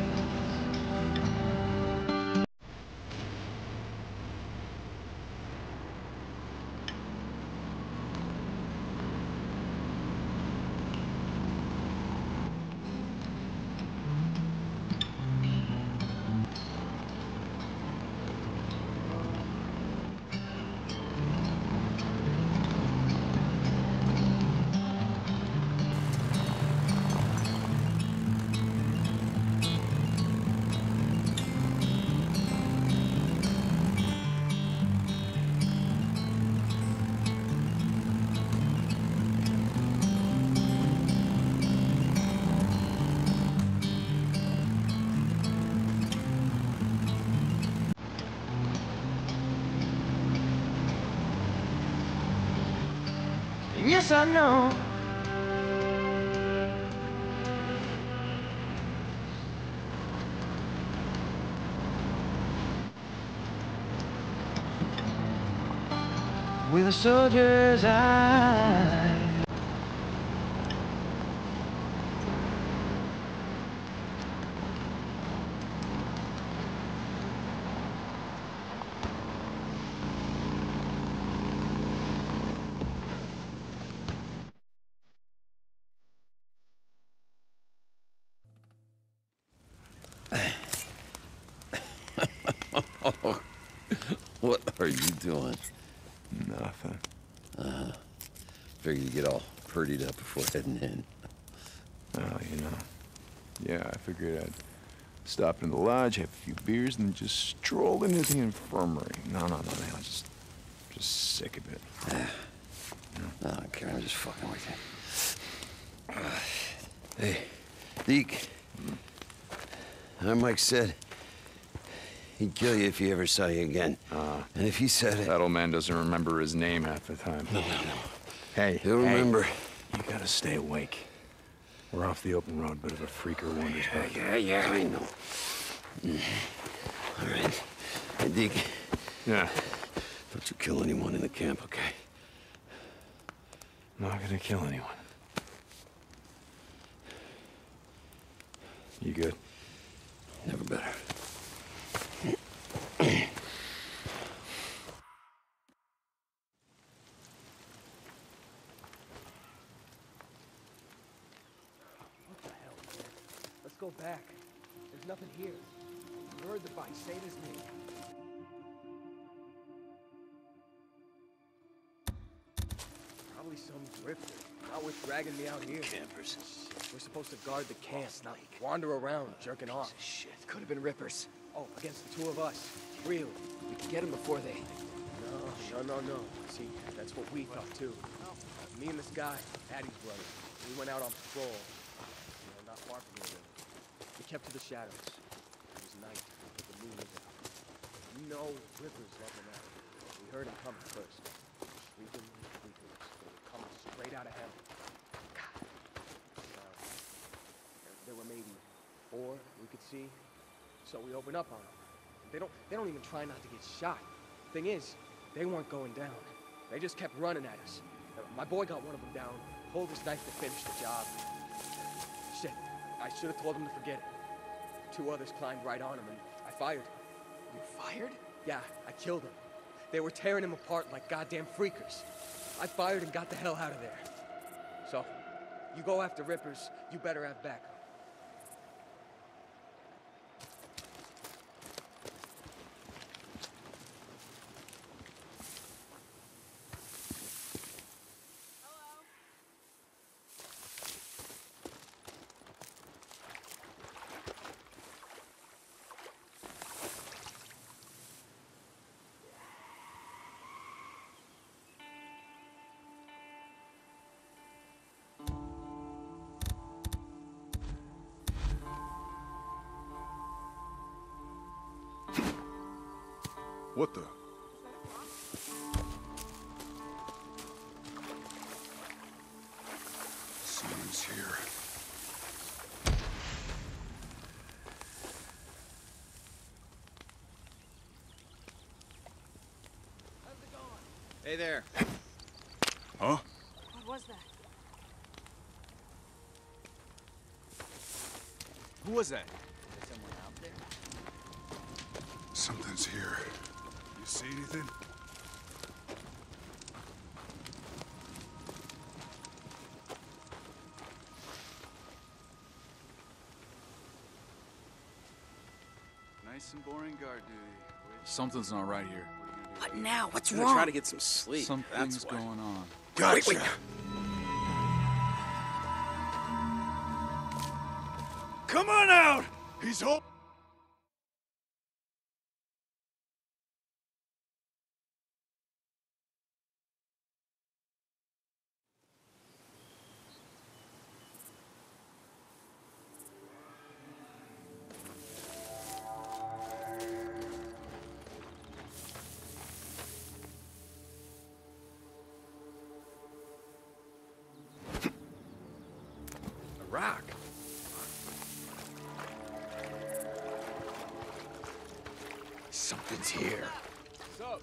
[SPEAKER 16] Yes, I know. With a soldier's eye.
[SPEAKER 13] What are you doing?
[SPEAKER 3] Nothing.
[SPEAKER 13] Figured you get all purdied up before heading in.
[SPEAKER 3] Well, you know. Yeah, I figured I'd stop in the lodge, have a few beers, and then just stroll into the infirmary. No, man, I'm just sick of it.
[SPEAKER 13] I don't care, I'm just fucking with you. Hey, Deke. Mike said he'd kill you if he ever saw you again. And if he said it...
[SPEAKER 3] That old man doesn't remember his name half the time.
[SPEAKER 13] No.
[SPEAKER 3] Hey,
[SPEAKER 13] He'll remember.
[SPEAKER 3] You gotta stay awake. We're off the open road, bit of a freaker wanders back.
[SPEAKER 13] Yeah, I know. All right. Hey, Deke.
[SPEAKER 3] Yeah?
[SPEAKER 13] Don't you kill anyone in the camp, okay?
[SPEAKER 3] Not gonna kill anyone. You good?
[SPEAKER 13] Never better.
[SPEAKER 17] Go back. There's nothing here. You heard the fight. Say his name. Probably some drifter. Not with dragging me out here.
[SPEAKER 6] Campers.
[SPEAKER 17] We're supposed to guard the camp, not wander around jerking off.
[SPEAKER 6] Shit.
[SPEAKER 17] Could have been rippers. Oh, against the two of us. Really? We could get them before they... No. See, that's what we thought too. Me and this guy, Addie's brother, we went out on patrol. Not far from here, really. We kept to the shadows. It was night, but the moon was out. You know, rippers love them out. We heard him coming first. Sweeping. They were coming straight out of heaven. God. There were maybe 4 we could see. So we opened up on them. They don't even try not to get shot. Thing is, they weren't going down. They just kept running at us. My boy got one of them down, pulled his knife to finish the job. Shit, I should have told him to forget it. 2 others climbed right on him and I fired.
[SPEAKER 6] You fired?
[SPEAKER 17] Yeah, I killed him. They were tearing him apart like goddamn freakers. I fired and got the hell out of there. So, you go after rippers, you better have backup.
[SPEAKER 3] What the? Someone's here.
[SPEAKER 12] Hey there.
[SPEAKER 3] Huh?
[SPEAKER 7] What was that?
[SPEAKER 12] Who was that?
[SPEAKER 6] Is someone out there?
[SPEAKER 3] Something's here. You see anything?
[SPEAKER 12] Nice and boring guard duty. Something's not right here.
[SPEAKER 11] What now? What's
[SPEAKER 4] I'm gonna
[SPEAKER 11] wrong?
[SPEAKER 4] try to get some sleep.
[SPEAKER 12] Something's
[SPEAKER 4] That's why.
[SPEAKER 12] going on.
[SPEAKER 3] Gotcha.
[SPEAKER 4] Wait.
[SPEAKER 3] Come on out! He's home.
[SPEAKER 1] Rock. Something's here.
[SPEAKER 17] What's up?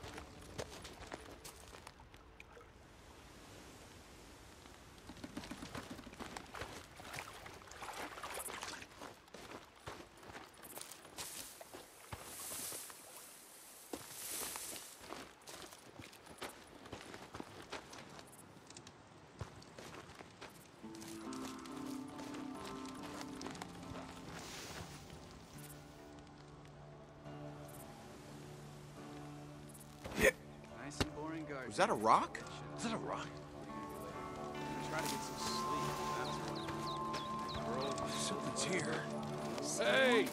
[SPEAKER 12] Nice and boring guard.
[SPEAKER 4] Was that a rock?
[SPEAKER 12] Is that a rock?
[SPEAKER 4] Try to get some sleep. That's why.
[SPEAKER 3] Something's here.
[SPEAKER 17] Hey!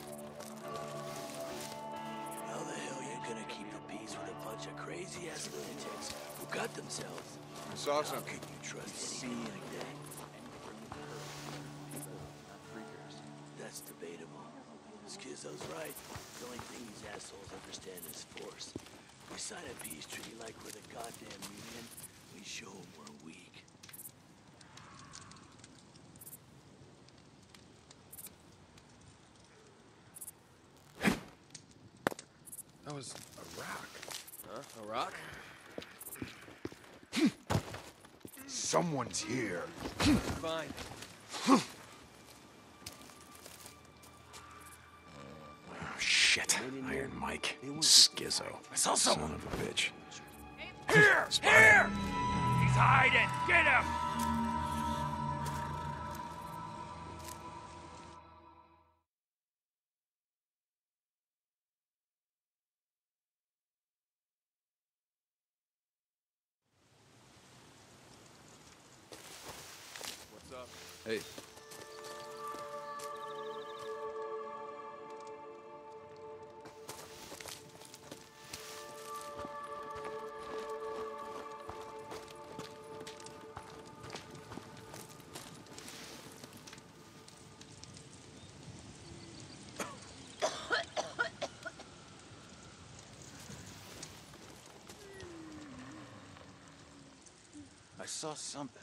[SPEAKER 11] How the hell you gonna keep the peace with a bunch of crazy-ass lunatics who got themselves?
[SPEAKER 4] I saw
[SPEAKER 11] How
[SPEAKER 4] something.
[SPEAKER 11] can you trust anything like that? That's debatable. Skizzo's right. The only thing these assholes understand is force. We sign a peace treaty like we're the goddamn union. We show them we're weak.
[SPEAKER 1] That was a rock.
[SPEAKER 17] Huh? A rock?
[SPEAKER 3] Someone's here.
[SPEAKER 17] Fine.
[SPEAKER 1] Oh, shit. Iron Mike. Skizzo.
[SPEAKER 11] I saw
[SPEAKER 1] Son
[SPEAKER 11] someone.
[SPEAKER 1] of a bitch.
[SPEAKER 13] Here! Here! He's hiding! Get him!
[SPEAKER 12] Hey. I saw something.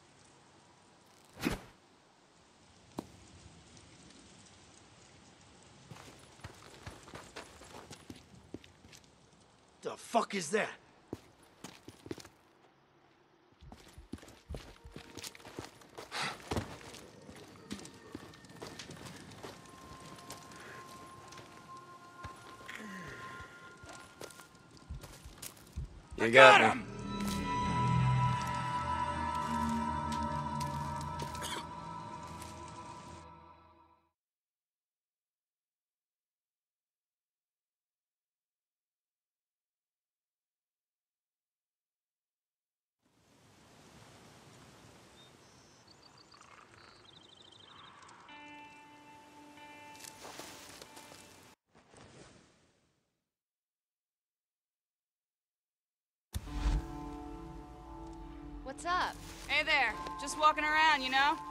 [SPEAKER 18] The fuck is that?
[SPEAKER 1] You got me.
[SPEAKER 19] What's up?
[SPEAKER 20] Hey there. Just walking around, you know?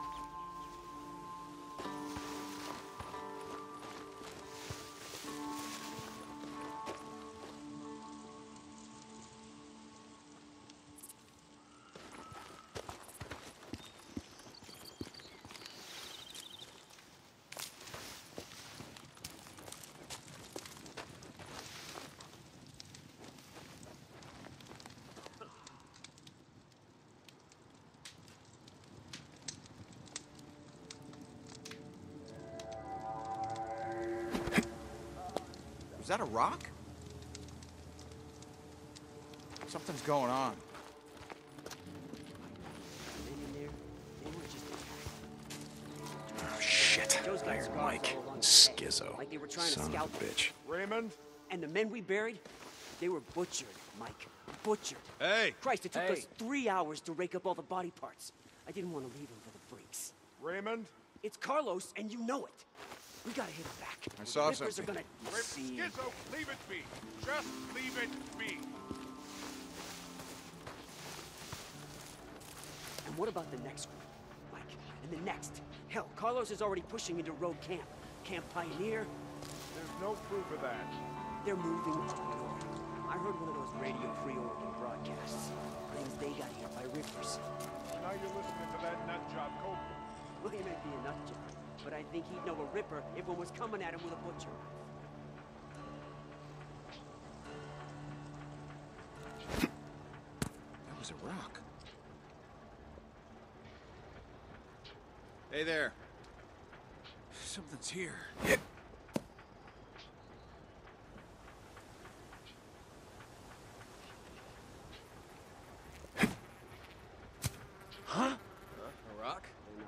[SPEAKER 12] Is that a rock? Something's going on.
[SPEAKER 1] Oh, shit. Iron Mike. Schizo.
[SPEAKER 21] Like they were trying
[SPEAKER 1] Son
[SPEAKER 21] to scout
[SPEAKER 1] of a bitch.
[SPEAKER 21] Raymond? And the men we buried, they were butchered, Mike. Butchered.
[SPEAKER 12] Hey!
[SPEAKER 21] Christ, it took us 3 hours to rake up all the body parts. I didn't want to leave them for the freaks.
[SPEAKER 13] Raymond?
[SPEAKER 21] It's Carlos, and you know it. We gotta hit him back.
[SPEAKER 12] I saw
[SPEAKER 21] The Rippers
[SPEAKER 12] something.
[SPEAKER 21] are gonna see.
[SPEAKER 13] Schizo, leave it be. Just leave it be.
[SPEAKER 21] And what about the next group, Mike? And the next? Hell, Carlos is already pushing into Road Camp. Camp Pioneer.
[SPEAKER 13] There's no proof of that.
[SPEAKER 21] They're moving up north. I heard one of those Radio Free Oregon broadcasts. Claims they got hit by Rippers.
[SPEAKER 13] Now you're listening to that nut job Copeland.
[SPEAKER 21] Well, he may be a nut job, but I think he'd know a Ripper if one was coming at him with a butcher.
[SPEAKER 12] That was a rock. Hey there. Something's here.
[SPEAKER 18] Huh?
[SPEAKER 12] A rock?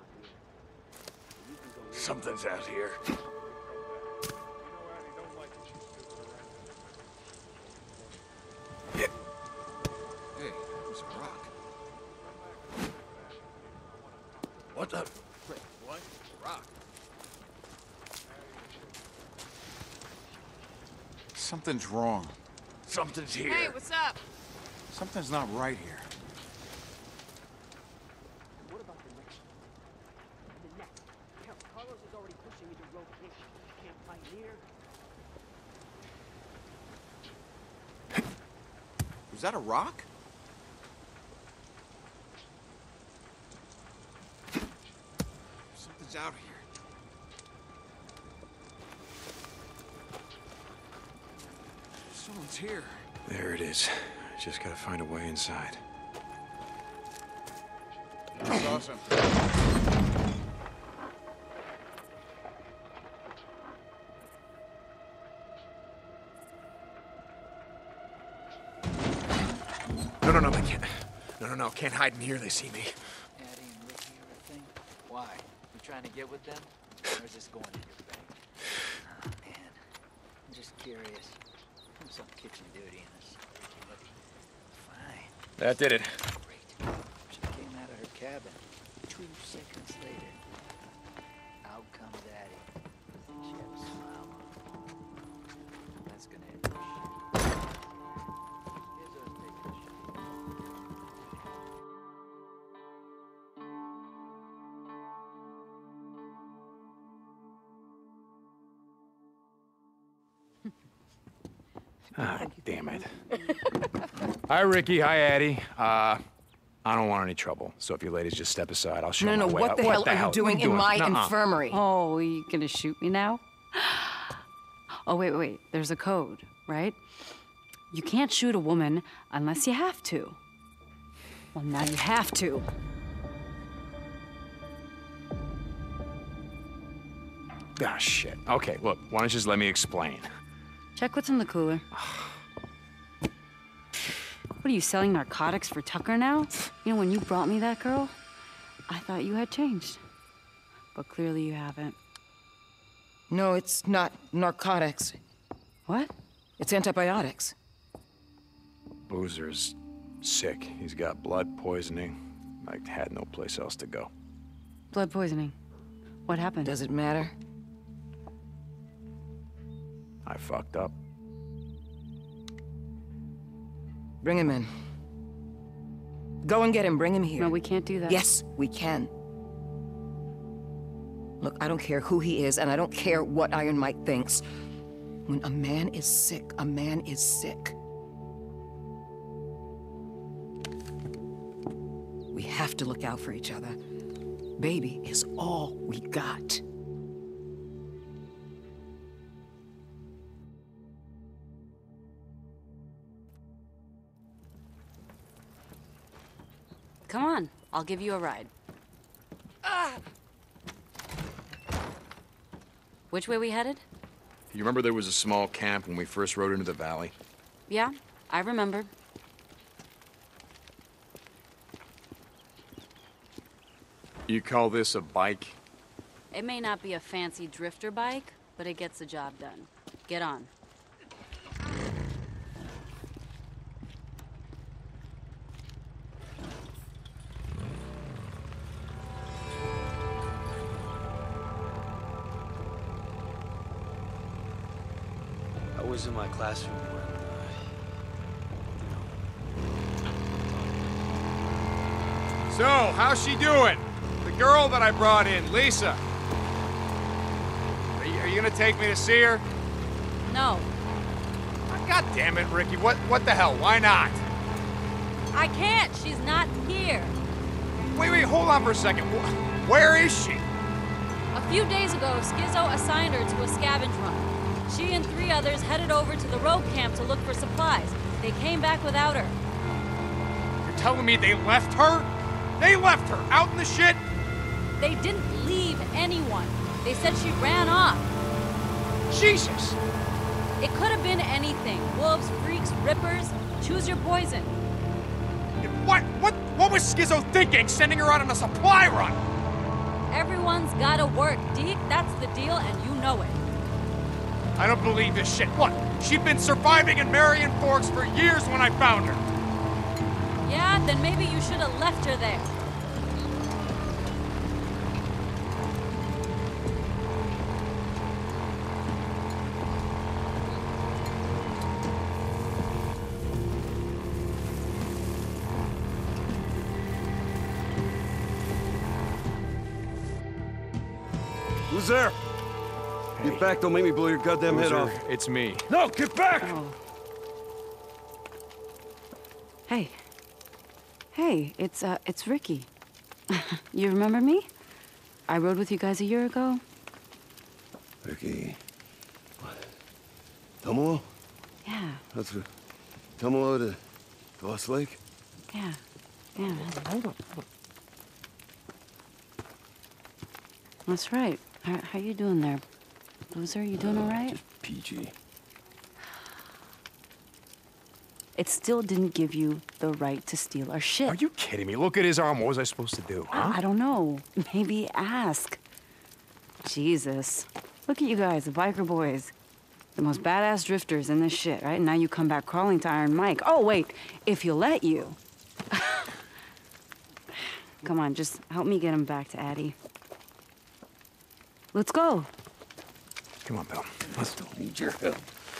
[SPEAKER 18] Something's out here.
[SPEAKER 12] Hey, that was a rock.
[SPEAKER 18] What the?
[SPEAKER 12] What? Rock. Something's wrong.
[SPEAKER 18] Something's here.
[SPEAKER 20] Hey, what's up?
[SPEAKER 12] Something's not right here.
[SPEAKER 21] What about the next one? And the next? Hell, Carlos is already pushing into Road Camp. Camp Pioneer.
[SPEAKER 12] Was that a rock? Something's out here. Someone's here.
[SPEAKER 1] There it is. Just gotta find a way inside.
[SPEAKER 12] I saw something.
[SPEAKER 1] No, I can't. No, can't hide in here. They see me.
[SPEAKER 22] Addie and Ricky or a thing? Why? You trying to get with them? Or is this going in your bank? Oh, man. I'm just curious. Some kitchen duty in this. Fine.
[SPEAKER 1] That did it.
[SPEAKER 22] She came out of her cabin. 2 seconds later, out come Daddy. She had a smile on her. That's gonna end your shit. Here's us taking a shit.
[SPEAKER 1] Ah, damn it. Hi, Ricky. Hi, Addie. I don't want any trouble, so if you ladies just step aside, I'll show
[SPEAKER 5] No,
[SPEAKER 1] my
[SPEAKER 5] no,
[SPEAKER 1] way.
[SPEAKER 5] what the hell are you doing in my
[SPEAKER 1] Nuh-uh.
[SPEAKER 5] infirmary?
[SPEAKER 15] Oh, are you gonna shoot me now? Oh, wait. There's a code, right? You can't shoot a woman unless you have to. Well, now you have to.
[SPEAKER 1] Ah, shit. Okay, look, why don't you just let me explain?
[SPEAKER 15] Check what's in the cooler. What are you, selling narcotics for Tucker now? You know, when you brought me that girl, I thought you had changed. But clearly you haven't.
[SPEAKER 5] No, it's not narcotics.
[SPEAKER 15] What?
[SPEAKER 5] It's antibiotics.
[SPEAKER 1] Boozer's sick. He's got blood poisoning. I had no place else to go.
[SPEAKER 15] Blood poisoning. What happened?
[SPEAKER 5] Does it matter?
[SPEAKER 1] I fucked up.
[SPEAKER 5] Bring him in. Go and get him. Bring him here.
[SPEAKER 15] No, we can't do that.
[SPEAKER 5] Yes, we can. Look, I don't care who he is, and I don't care what Iron Mike thinks. When a man is sick, a man is sick. We have to look out for each other. Baby is all we got.
[SPEAKER 15] Come on, I'll give you a ride. Which way we headed?
[SPEAKER 1] You remember there was a small camp when we first rode into the valley?
[SPEAKER 15] Yeah, I remember.
[SPEAKER 1] You call this a bike?
[SPEAKER 15] It may not be a fancy drifter bike, but it gets the job done. Get on.
[SPEAKER 8] I was in my classroom when,
[SPEAKER 9] So, how's she doing? The girl that I brought in, Lisa. Are you gonna take me to see her?
[SPEAKER 7] No.
[SPEAKER 9] God damn it, Ricky. What the hell? Why not?
[SPEAKER 7] I can't. She's not here.
[SPEAKER 9] Wait, hold on for a second. Where is she?
[SPEAKER 7] A few days ago, Skizzo assigned her to a scavenge run. She and 3 others headed over to the road camp to look for supplies. They came back without her.
[SPEAKER 9] You're telling me they left her? They left her out in the shit?
[SPEAKER 7] They didn't leave anyone. They said she ran off.
[SPEAKER 9] Jesus!
[SPEAKER 7] It could have been anything. Wolves, freaks, rippers. Choose your poison.
[SPEAKER 9] What was Skizzo thinking, sending her out on a supply run?
[SPEAKER 7] Everyone's gotta work, Deke. That's the deal, and you know it.
[SPEAKER 9] I don't believe this shit. What? She'd been surviving in Marion Forks for years when I found her.
[SPEAKER 7] Yeah, then maybe you should have left her there.
[SPEAKER 23] Who's there? Get back, don't make me blow your goddamn head off.
[SPEAKER 1] It's me.
[SPEAKER 23] No, get back!
[SPEAKER 15] Oh. Hey, it's Ricky. You remember me? I rode with you guys a year ago.
[SPEAKER 23] Ricky. What? Tomolo?
[SPEAKER 15] Yeah.
[SPEAKER 23] That's a... Tomolo to Lost Lake?
[SPEAKER 15] Yeah. That's right. How you doing there? Loser, you doing all right?
[SPEAKER 23] Just peachy.
[SPEAKER 15] It still didn't give you the right to steal our shit.
[SPEAKER 1] Are you kidding me? Look at his arm. What was I supposed to do, huh?
[SPEAKER 15] I don't know. Maybe ask. Jesus. Look at you guys, the biker boys. The most badass drifters in this shit, right? Now you come back crawling to Iron Mike. Oh, wait, if he'll let you. Come on, just help me get him back to Addie. Let's go.
[SPEAKER 1] Come on, pal. Let's go.
[SPEAKER 13] Need your help.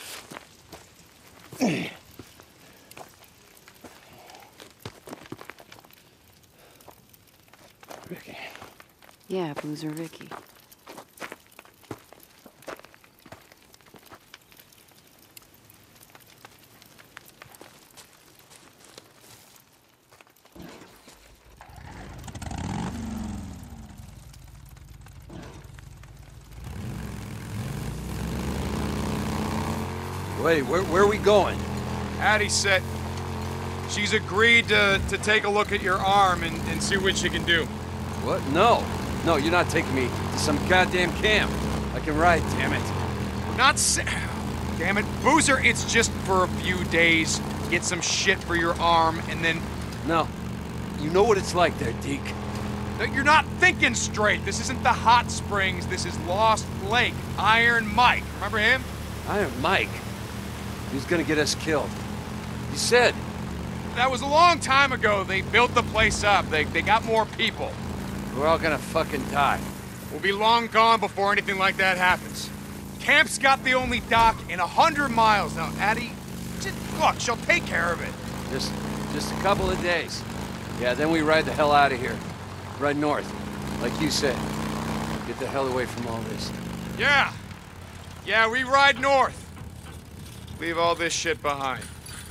[SPEAKER 13] Ricky.
[SPEAKER 15] Yeah, Boozer Ricky.
[SPEAKER 23] Wait, where are we going?
[SPEAKER 1] Addie said she's agreed to take a look at your arm and see what she can do.
[SPEAKER 23] What? No. No, you're not taking me to some goddamn camp. I can ride, damn it.
[SPEAKER 1] We're not Damn it. Boozer, it's just for a few days. Get some shit for your arm, and then...
[SPEAKER 23] No. You know what it's like there, Deke.
[SPEAKER 1] No, you're not thinking straight. This isn't the hot springs. This is Lost Lake. Iron Mike. Remember him?
[SPEAKER 23] Iron Mike? He was gonna get us killed. You said.
[SPEAKER 1] That was a long time ago. They built the place up. They got more people.
[SPEAKER 23] We're all gonna fucking die.
[SPEAKER 1] We'll be long gone before anything like that happens. Camp's got the only dock in 100 miles. Now, Addie, just, look, she'll take care of it.
[SPEAKER 23] Just a couple of days. Yeah, then we ride the hell out of here. Right north, like you said. Get the hell away from all this.
[SPEAKER 1] Yeah. Yeah, we ride north. Leave all this shit behind.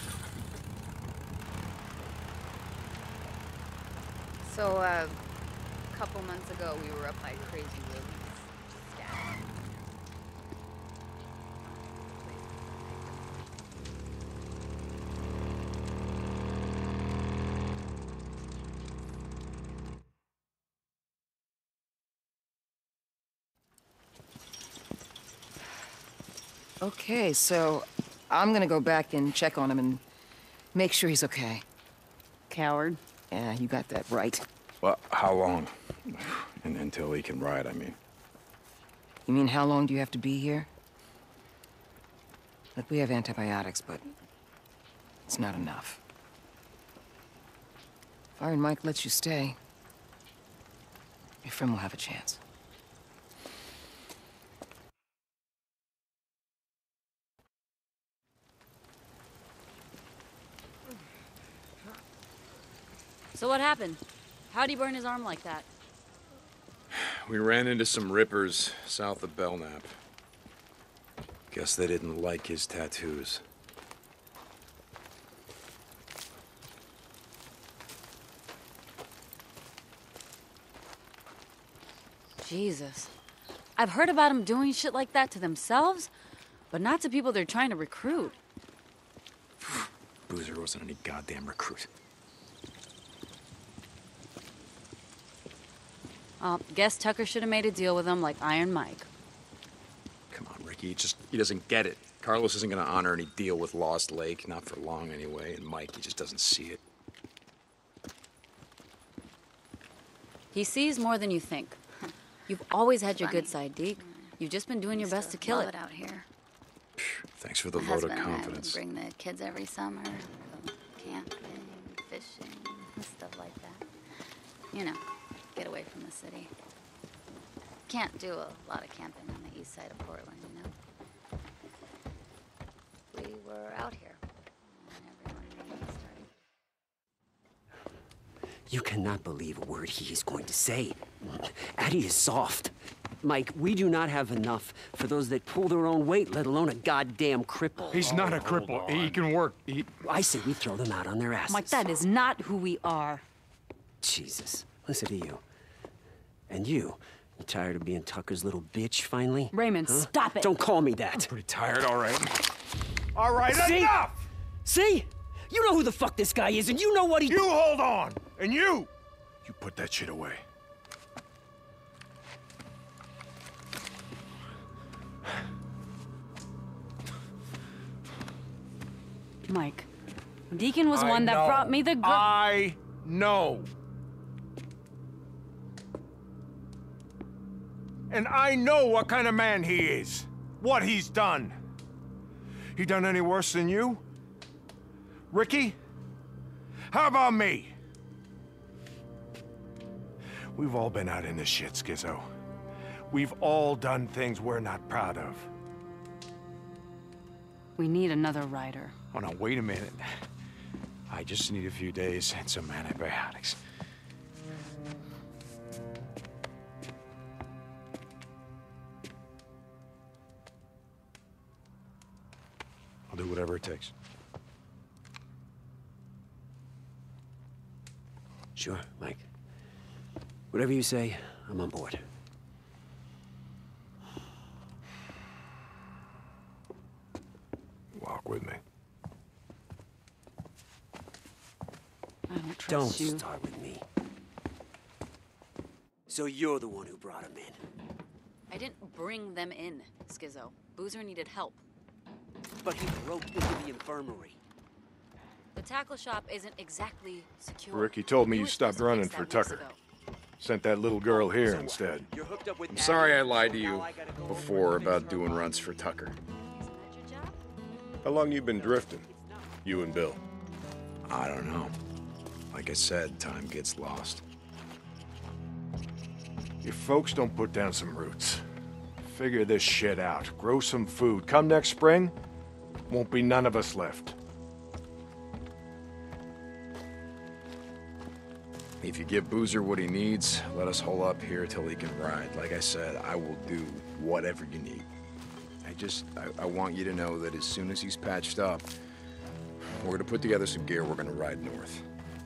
[SPEAKER 19] So, a couple months ago, we were up by Crazy Willie's. Scattered.
[SPEAKER 5] Okay, so I'm gonna go back and check on him and make sure he's okay.
[SPEAKER 15] Coward.
[SPEAKER 5] Yeah, you got that right.
[SPEAKER 3] Well, how long? And until he can ride, I mean.
[SPEAKER 5] You mean how long do you have to be here? Look, we have antibiotics, but it's not enough. If Iron Mike lets you stay, your friend will have a chance.
[SPEAKER 7] So what happened? How'd he burn his arm like that?
[SPEAKER 1] We ran into some rippers south of Belknap. Guess they didn't like his tattoos.
[SPEAKER 7] Jesus. I've heard about them doing shit like that to themselves, but not to people they're trying to recruit.
[SPEAKER 1] Boozer wasn't any goddamn recruit.
[SPEAKER 7] Guess Tucker should have made a deal with him like Iron Mike.
[SPEAKER 1] Come on, Ricky, he doesn't get it. Carlos isn't gonna honor any deal with Lost Lake, not for long anyway, and Mike, he just doesn't see it.
[SPEAKER 7] He sees more than you think. You've always had your good side, Deke. You've just been doing your best to kill
[SPEAKER 19] love
[SPEAKER 7] it.
[SPEAKER 19] out here.
[SPEAKER 1] Thanks for the
[SPEAKER 19] My
[SPEAKER 1] vote of
[SPEAKER 19] husband and I would
[SPEAKER 1] confidence.
[SPEAKER 19] bring the kids every summer, go camping, fishing, stuff like that. You know, get away from the city. Can't do a lot of camping on the east side of Portland, you know. We were out here when everyone really started.
[SPEAKER 2] You cannot believe a word he is going to say. Addie is soft. Mike, we do not have enough for those that pull their own weight, let alone a goddamn cripple.
[SPEAKER 10] He's not a cripple. He can work.
[SPEAKER 2] I say we throw them out on their asses.
[SPEAKER 15] Mike, that is not who we are.
[SPEAKER 2] Jesus, listen to you. And you tired of being Tucker's little bitch, finally?
[SPEAKER 15] Raymond,
[SPEAKER 2] huh?
[SPEAKER 15] stop it.
[SPEAKER 2] Don't call me that.
[SPEAKER 10] I'm pretty tired, all right. All right,
[SPEAKER 2] See?
[SPEAKER 10] enough!
[SPEAKER 2] See? You know who the fuck this guy is, and you know what he...
[SPEAKER 10] You hold on! And you put that shit away.
[SPEAKER 15] Mike, Deacon was one that brought me the girl.
[SPEAKER 10] I know. And I know what kind of man he is. What he's done. He done any worse than you? Ricky? How about me? We've all been out in this shit, Schizo. We've all done things we're not proud of.
[SPEAKER 15] We need another rider.
[SPEAKER 3] Oh, no, wait a minute. I just need a few days and some antibiotics. I'll do whatever it takes.
[SPEAKER 2] Sure, Mike. Whatever you say, I'm on board.
[SPEAKER 10] Walk with me.
[SPEAKER 15] I don't trust you.
[SPEAKER 2] Don't start with me. So you're the one who brought him in.
[SPEAKER 7] I didn't bring them in, Schizo. Boozer needed help.
[SPEAKER 2] But he broke into the infirmary.
[SPEAKER 7] The tackle shop isn't exactly secure.
[SPEAKER 3] Ricky told me
[SPEAKER 7] You
[SPEAKER 3] you
[SPEAKER 7] were
[SPEAKER 3] stopped
[SPEAKER 7] supposed to
[SPEAKER 3] running
[SPEAKER 7] fix
[SPEAKER 3] for
[SPEAKER 7] that weeks
[SPEAKER 3] Tucker.
[SPEAKER 7] ago.
[SPEAKER 3] Sent that little girl here instead.
[SPEAKER 1] I'm sorry I lied to you before about doing runs for Tucker.
[SPEAKER 6] How long you been drifting? You and Bill?
[SPEAKER 1] I don't know. Like I said, time gets lost.
[SPEAKER 10] If folks don't put down some roots, figure this shit out, grow some food, come next spring, won't be none of us left.
[SPEAKER 1] If you give Boozer what he needs, let us hole up here till he can ride. Like I said, I will do whatever you need. I want you to know that as soon as he's patched up, we're gonna put together some gear, we're gonna ride north.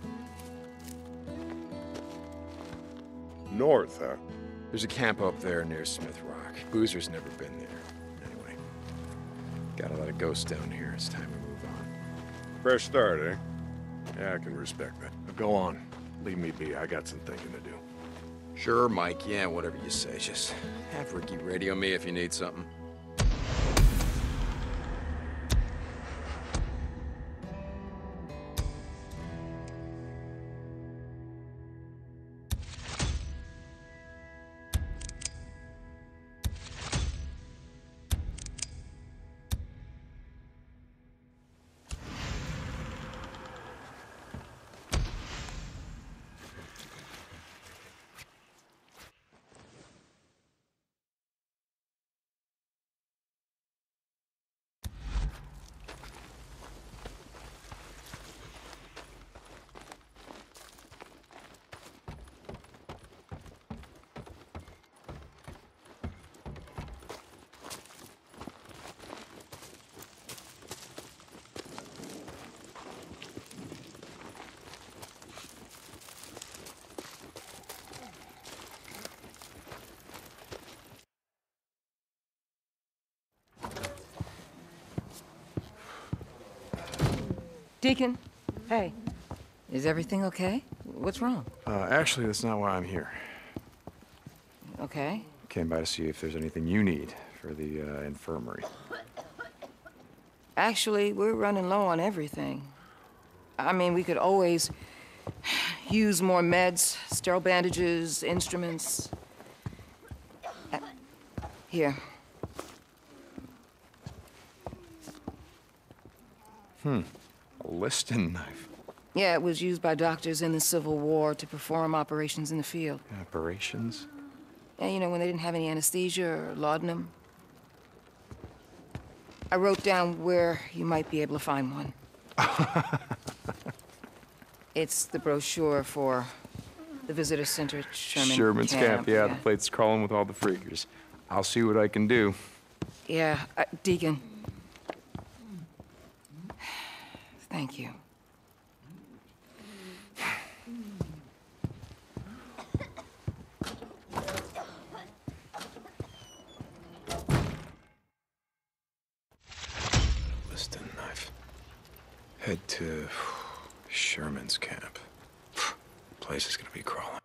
[SPEAKER 6] North, huh?
[SPEAKER 1] There's a camp up there near Smith Rock. Boozer's never been there. Anyway, got a lot of ghosts down here. It's time to move on.
[SPEAKER 6] Fresh start, eh? Yeah, I can respect that.
[SPEAKER 10] But go on. Leave me be. I got some thinking to do.
[SPEAKER 1] Sure, Mike. Yeah, whatever you say. Just have Ricky radio me if you need something.
[SPEAKER 5] Deacon, hey. Is everything okay? What's wrong?
[SPEAKER 3] Actually, that's not why I'm here.
[SPEAKER 5] Okay.
[SPEAKER 3] Came by to see if there's anything you need for the infirmary.
[SPEAKER 5] Actually, we're running low on everything. I mean, we could always use more meds, sterile bandages, instruments. Here.
[SPEAKER 3] A Liston knife.
[SPEAKER 5] Yeah, it was used by doctors in the Civil War to perform operations in the field.
[SPEAKER 3] Operations?
[SPEAKER 5] Yeah, you know, when they didn't have any anesthesia or laudanum. I wrote down where you might be able to find one. It's the brochure for the visitor center at
[SPEAKER 3] Sherman's camp, yeah. The plate's crawling with all the freakers. I'll see what I can do.
[SPEAKER 5] Yeah, Deacon. Thank you.
[SPEAKER 1] Liston knife. Head to Sherman's camp. Place is gonna be crawling.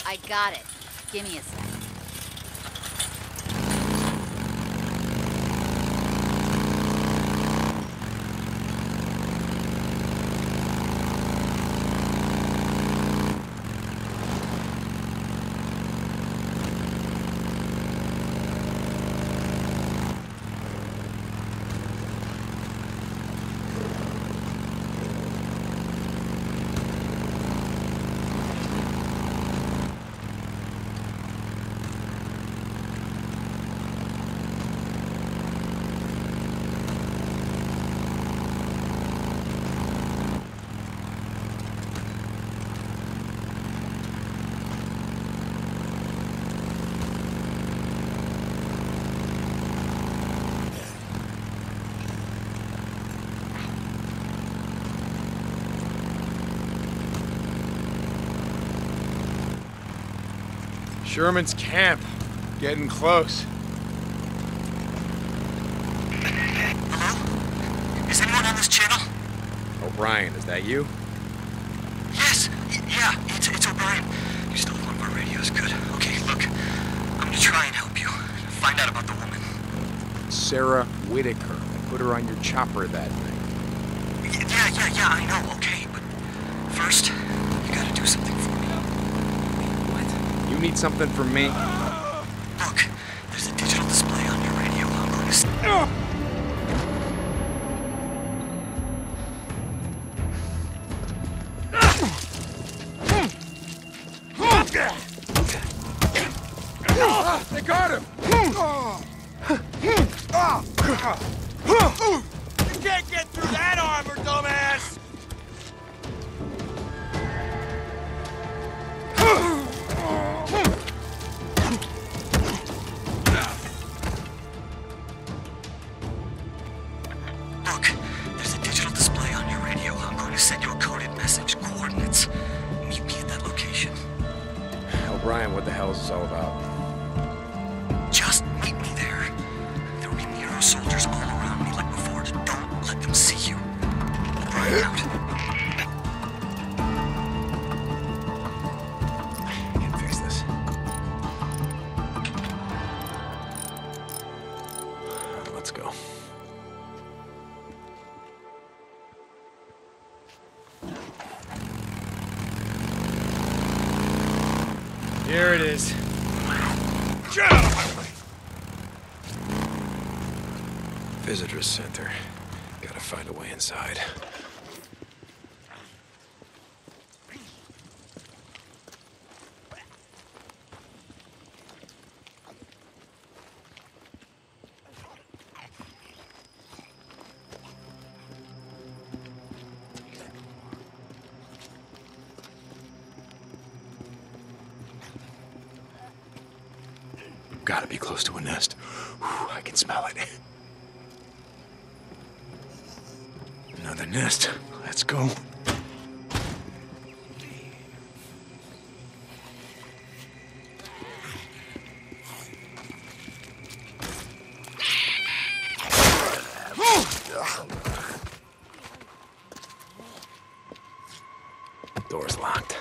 [SPEAKER 19] I got it. Give me a sec.
[SPEAKER 9] Sherman's camp. Getting close.
[SPEAKER 4] Hello? Is anyone on this channel?
[SPEAKER 1] O'Brien, is that you?
[SPEAKER 4] Yes. Yeah, it's O'Brien. You stole one of our radios. Good. Okay, look. I'm gonna try and help you. Find out about the woman.
[SPEAKER 1] Sarah Whitaker. I put her on your chopper that night.
[SPEAKER 4] Yeah, I know, okay, but first, you gotta do something for me.
[SPEAKER 1] What? You need something from me?
[SPEAKER 4] Look, there's a digital display on your radio. I'm going to...
[SPEAKER 9] They got him! You can't get through that armor, dumbass!
[SPEAKER 4] Look, there's a digital display on your radio. I'm going to send you a coded message, coordinates. Meet me at that location.
[SPEAKER 1] O'Brien, what the hell is this all about?
[SPEAKER 4] Just meet me there. There will be Nero soldiers all around me like before. Don't let them see you. O'Brien out.
[SPEAKER 1] I can fix this. Let's go.
[SPEAKER 9] Here it is.
[SPEAKER 1] Visitors Center. Gotta find a way inside. Gotta be close to a nest. Whew, I can smell it. Another nest. Let's go. Door's locked.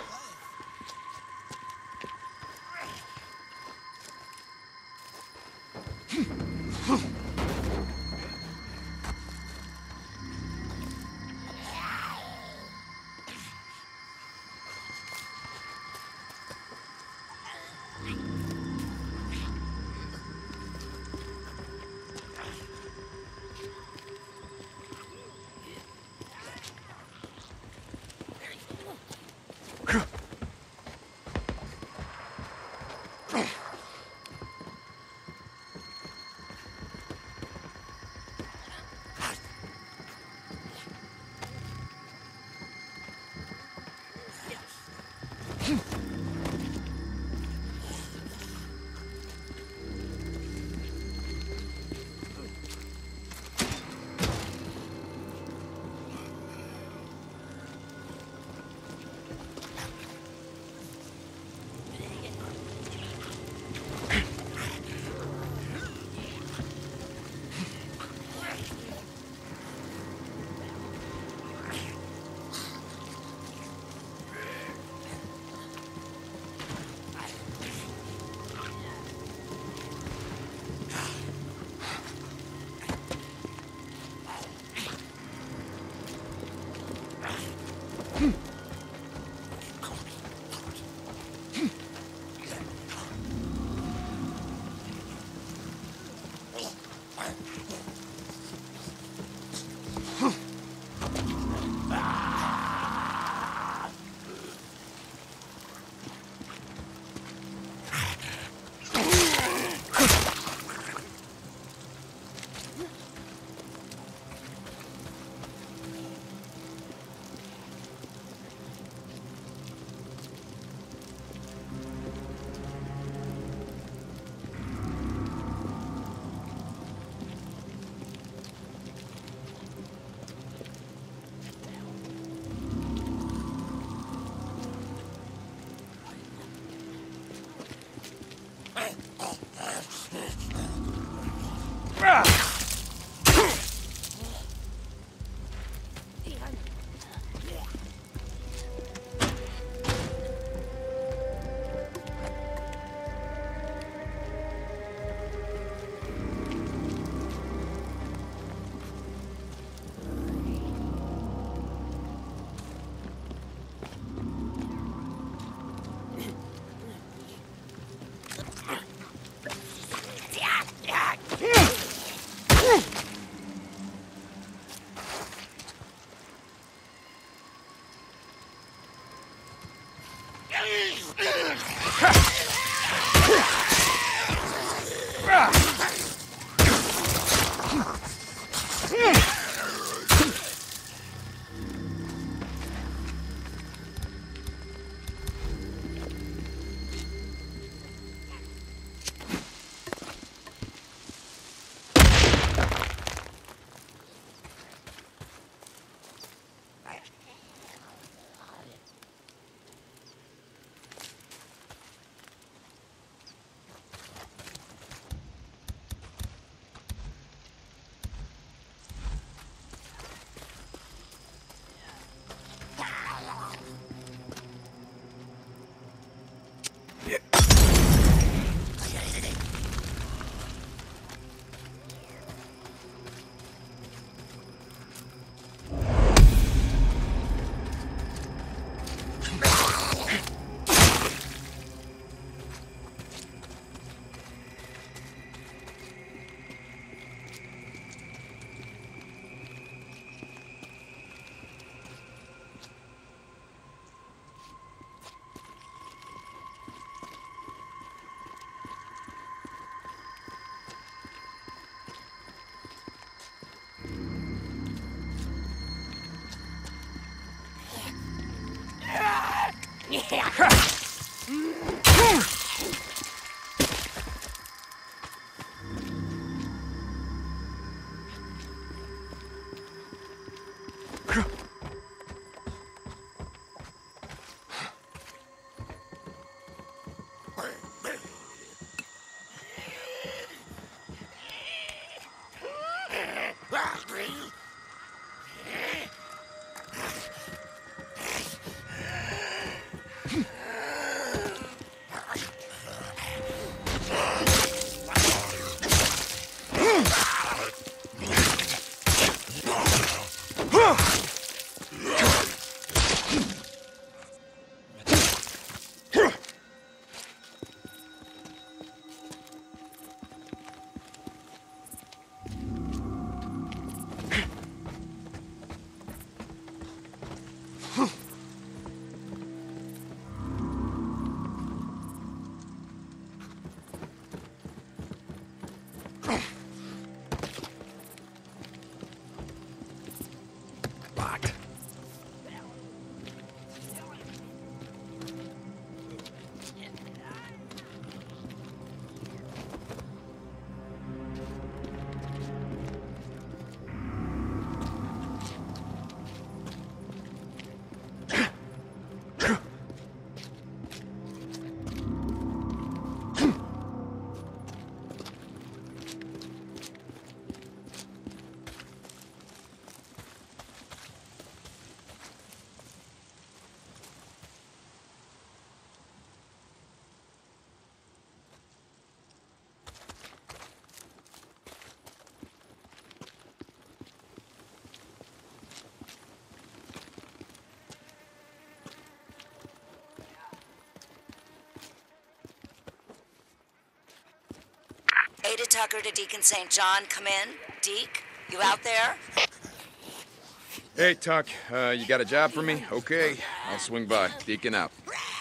[SPEAKER 14] Ada Tucker to Deacon St. John. Come in. Deke, you out there?
[SPEAKER 1] Hey, Tuck, you got a job for me? Okay, I'll swing by. Deacon out.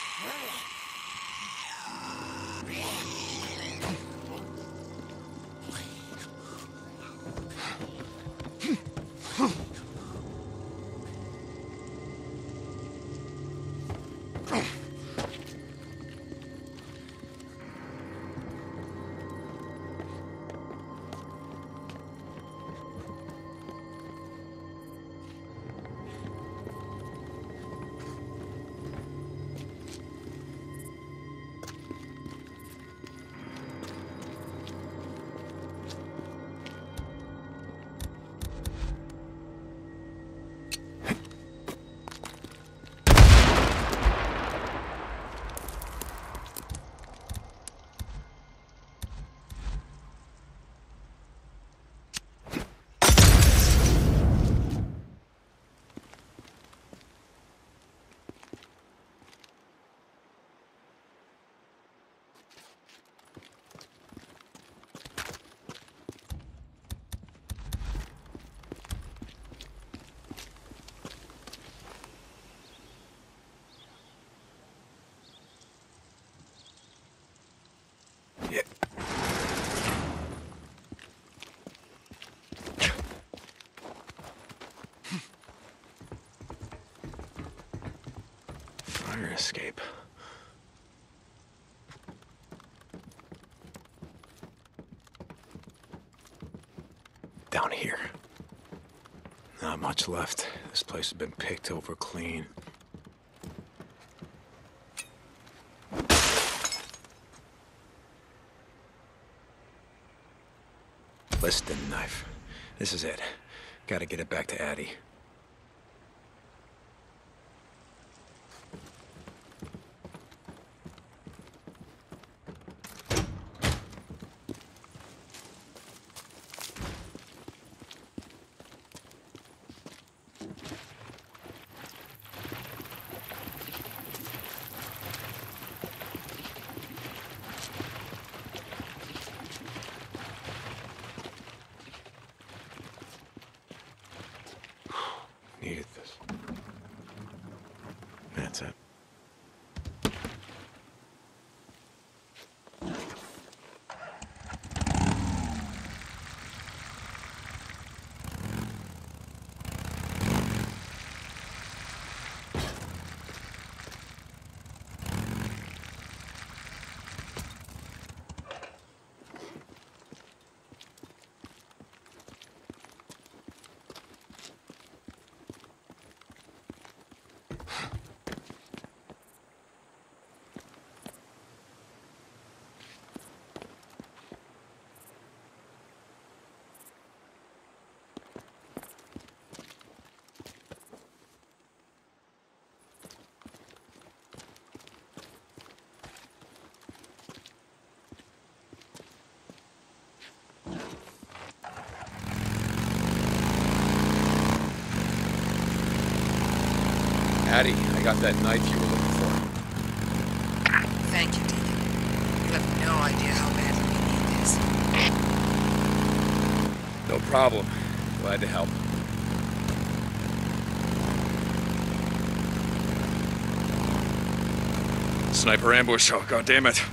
[SPEAKER 1] Fire escape. Down here. Not much left. This place has been picked over clean. Liston knife. This is it. Gotta get it back to Addie. Needed this. That's it. Addie, I got that knife you were looking for.
[SPEAKER 5] Thank you, Deacon. You have no idea how badly we need this.
[SPEAKER 1] No problem. Glad to help. Sniper ambush. Oh, God damn it.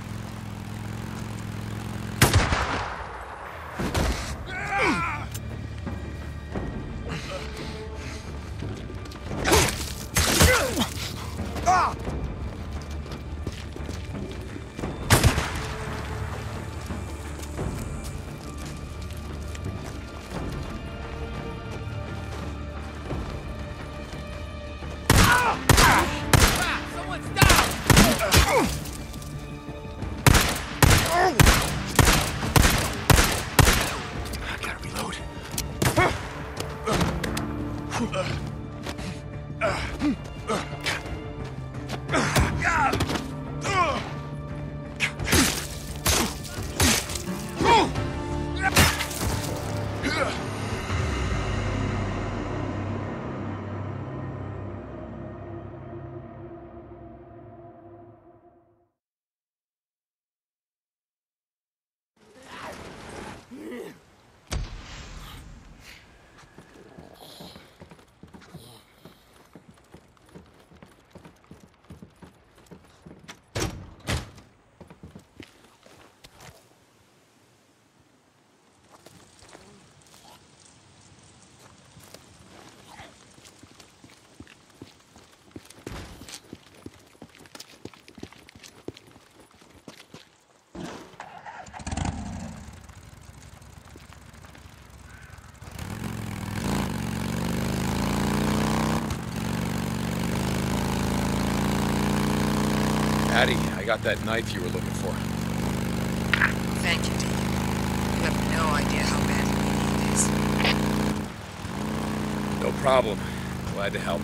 [SPEAKER 1] got that knife you were looking for.
[SPEAKER 5] Thank you, Deacon. You have no idea how badly we need this.
[SPEAKER 1] No problem. Glad to help.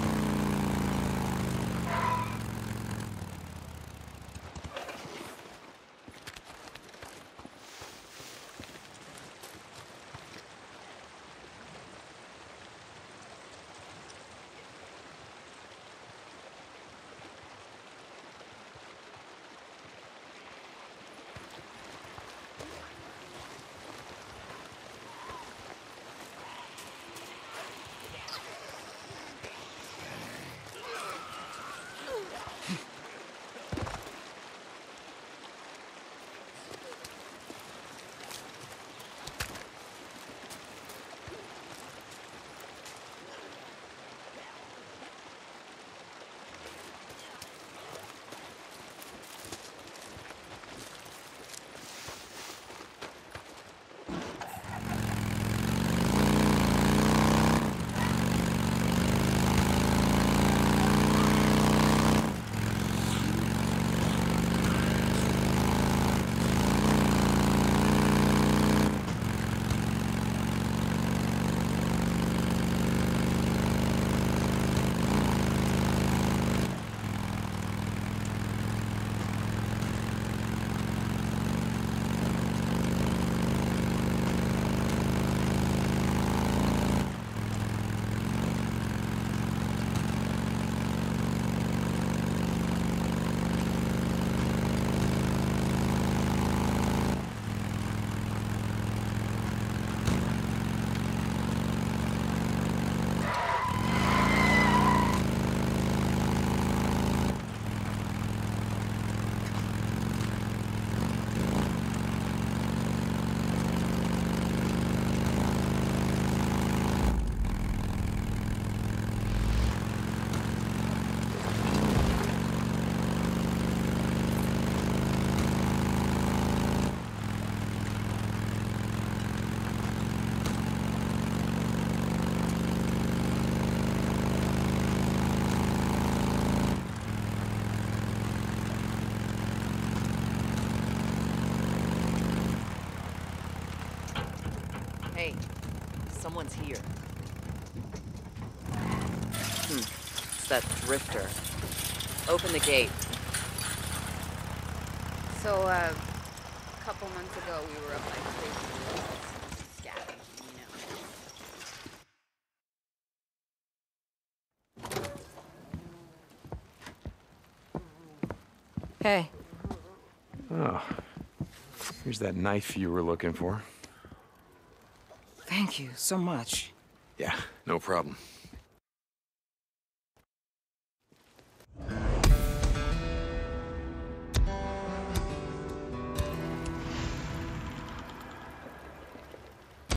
[SPEAKER 5] Hey, someone's here. It's that drifter. Open the gate.
[SPEAKER 20] So, a couple months ago, we were up like crazy scavenging, you know.
[SPEAKER 5] Hey.
[SPEAKER 1] Oh. Here's that knife you were looking for.
[SPEAKER 5] Thank you so much.
[SPEAKER 1] Yeah, no problem.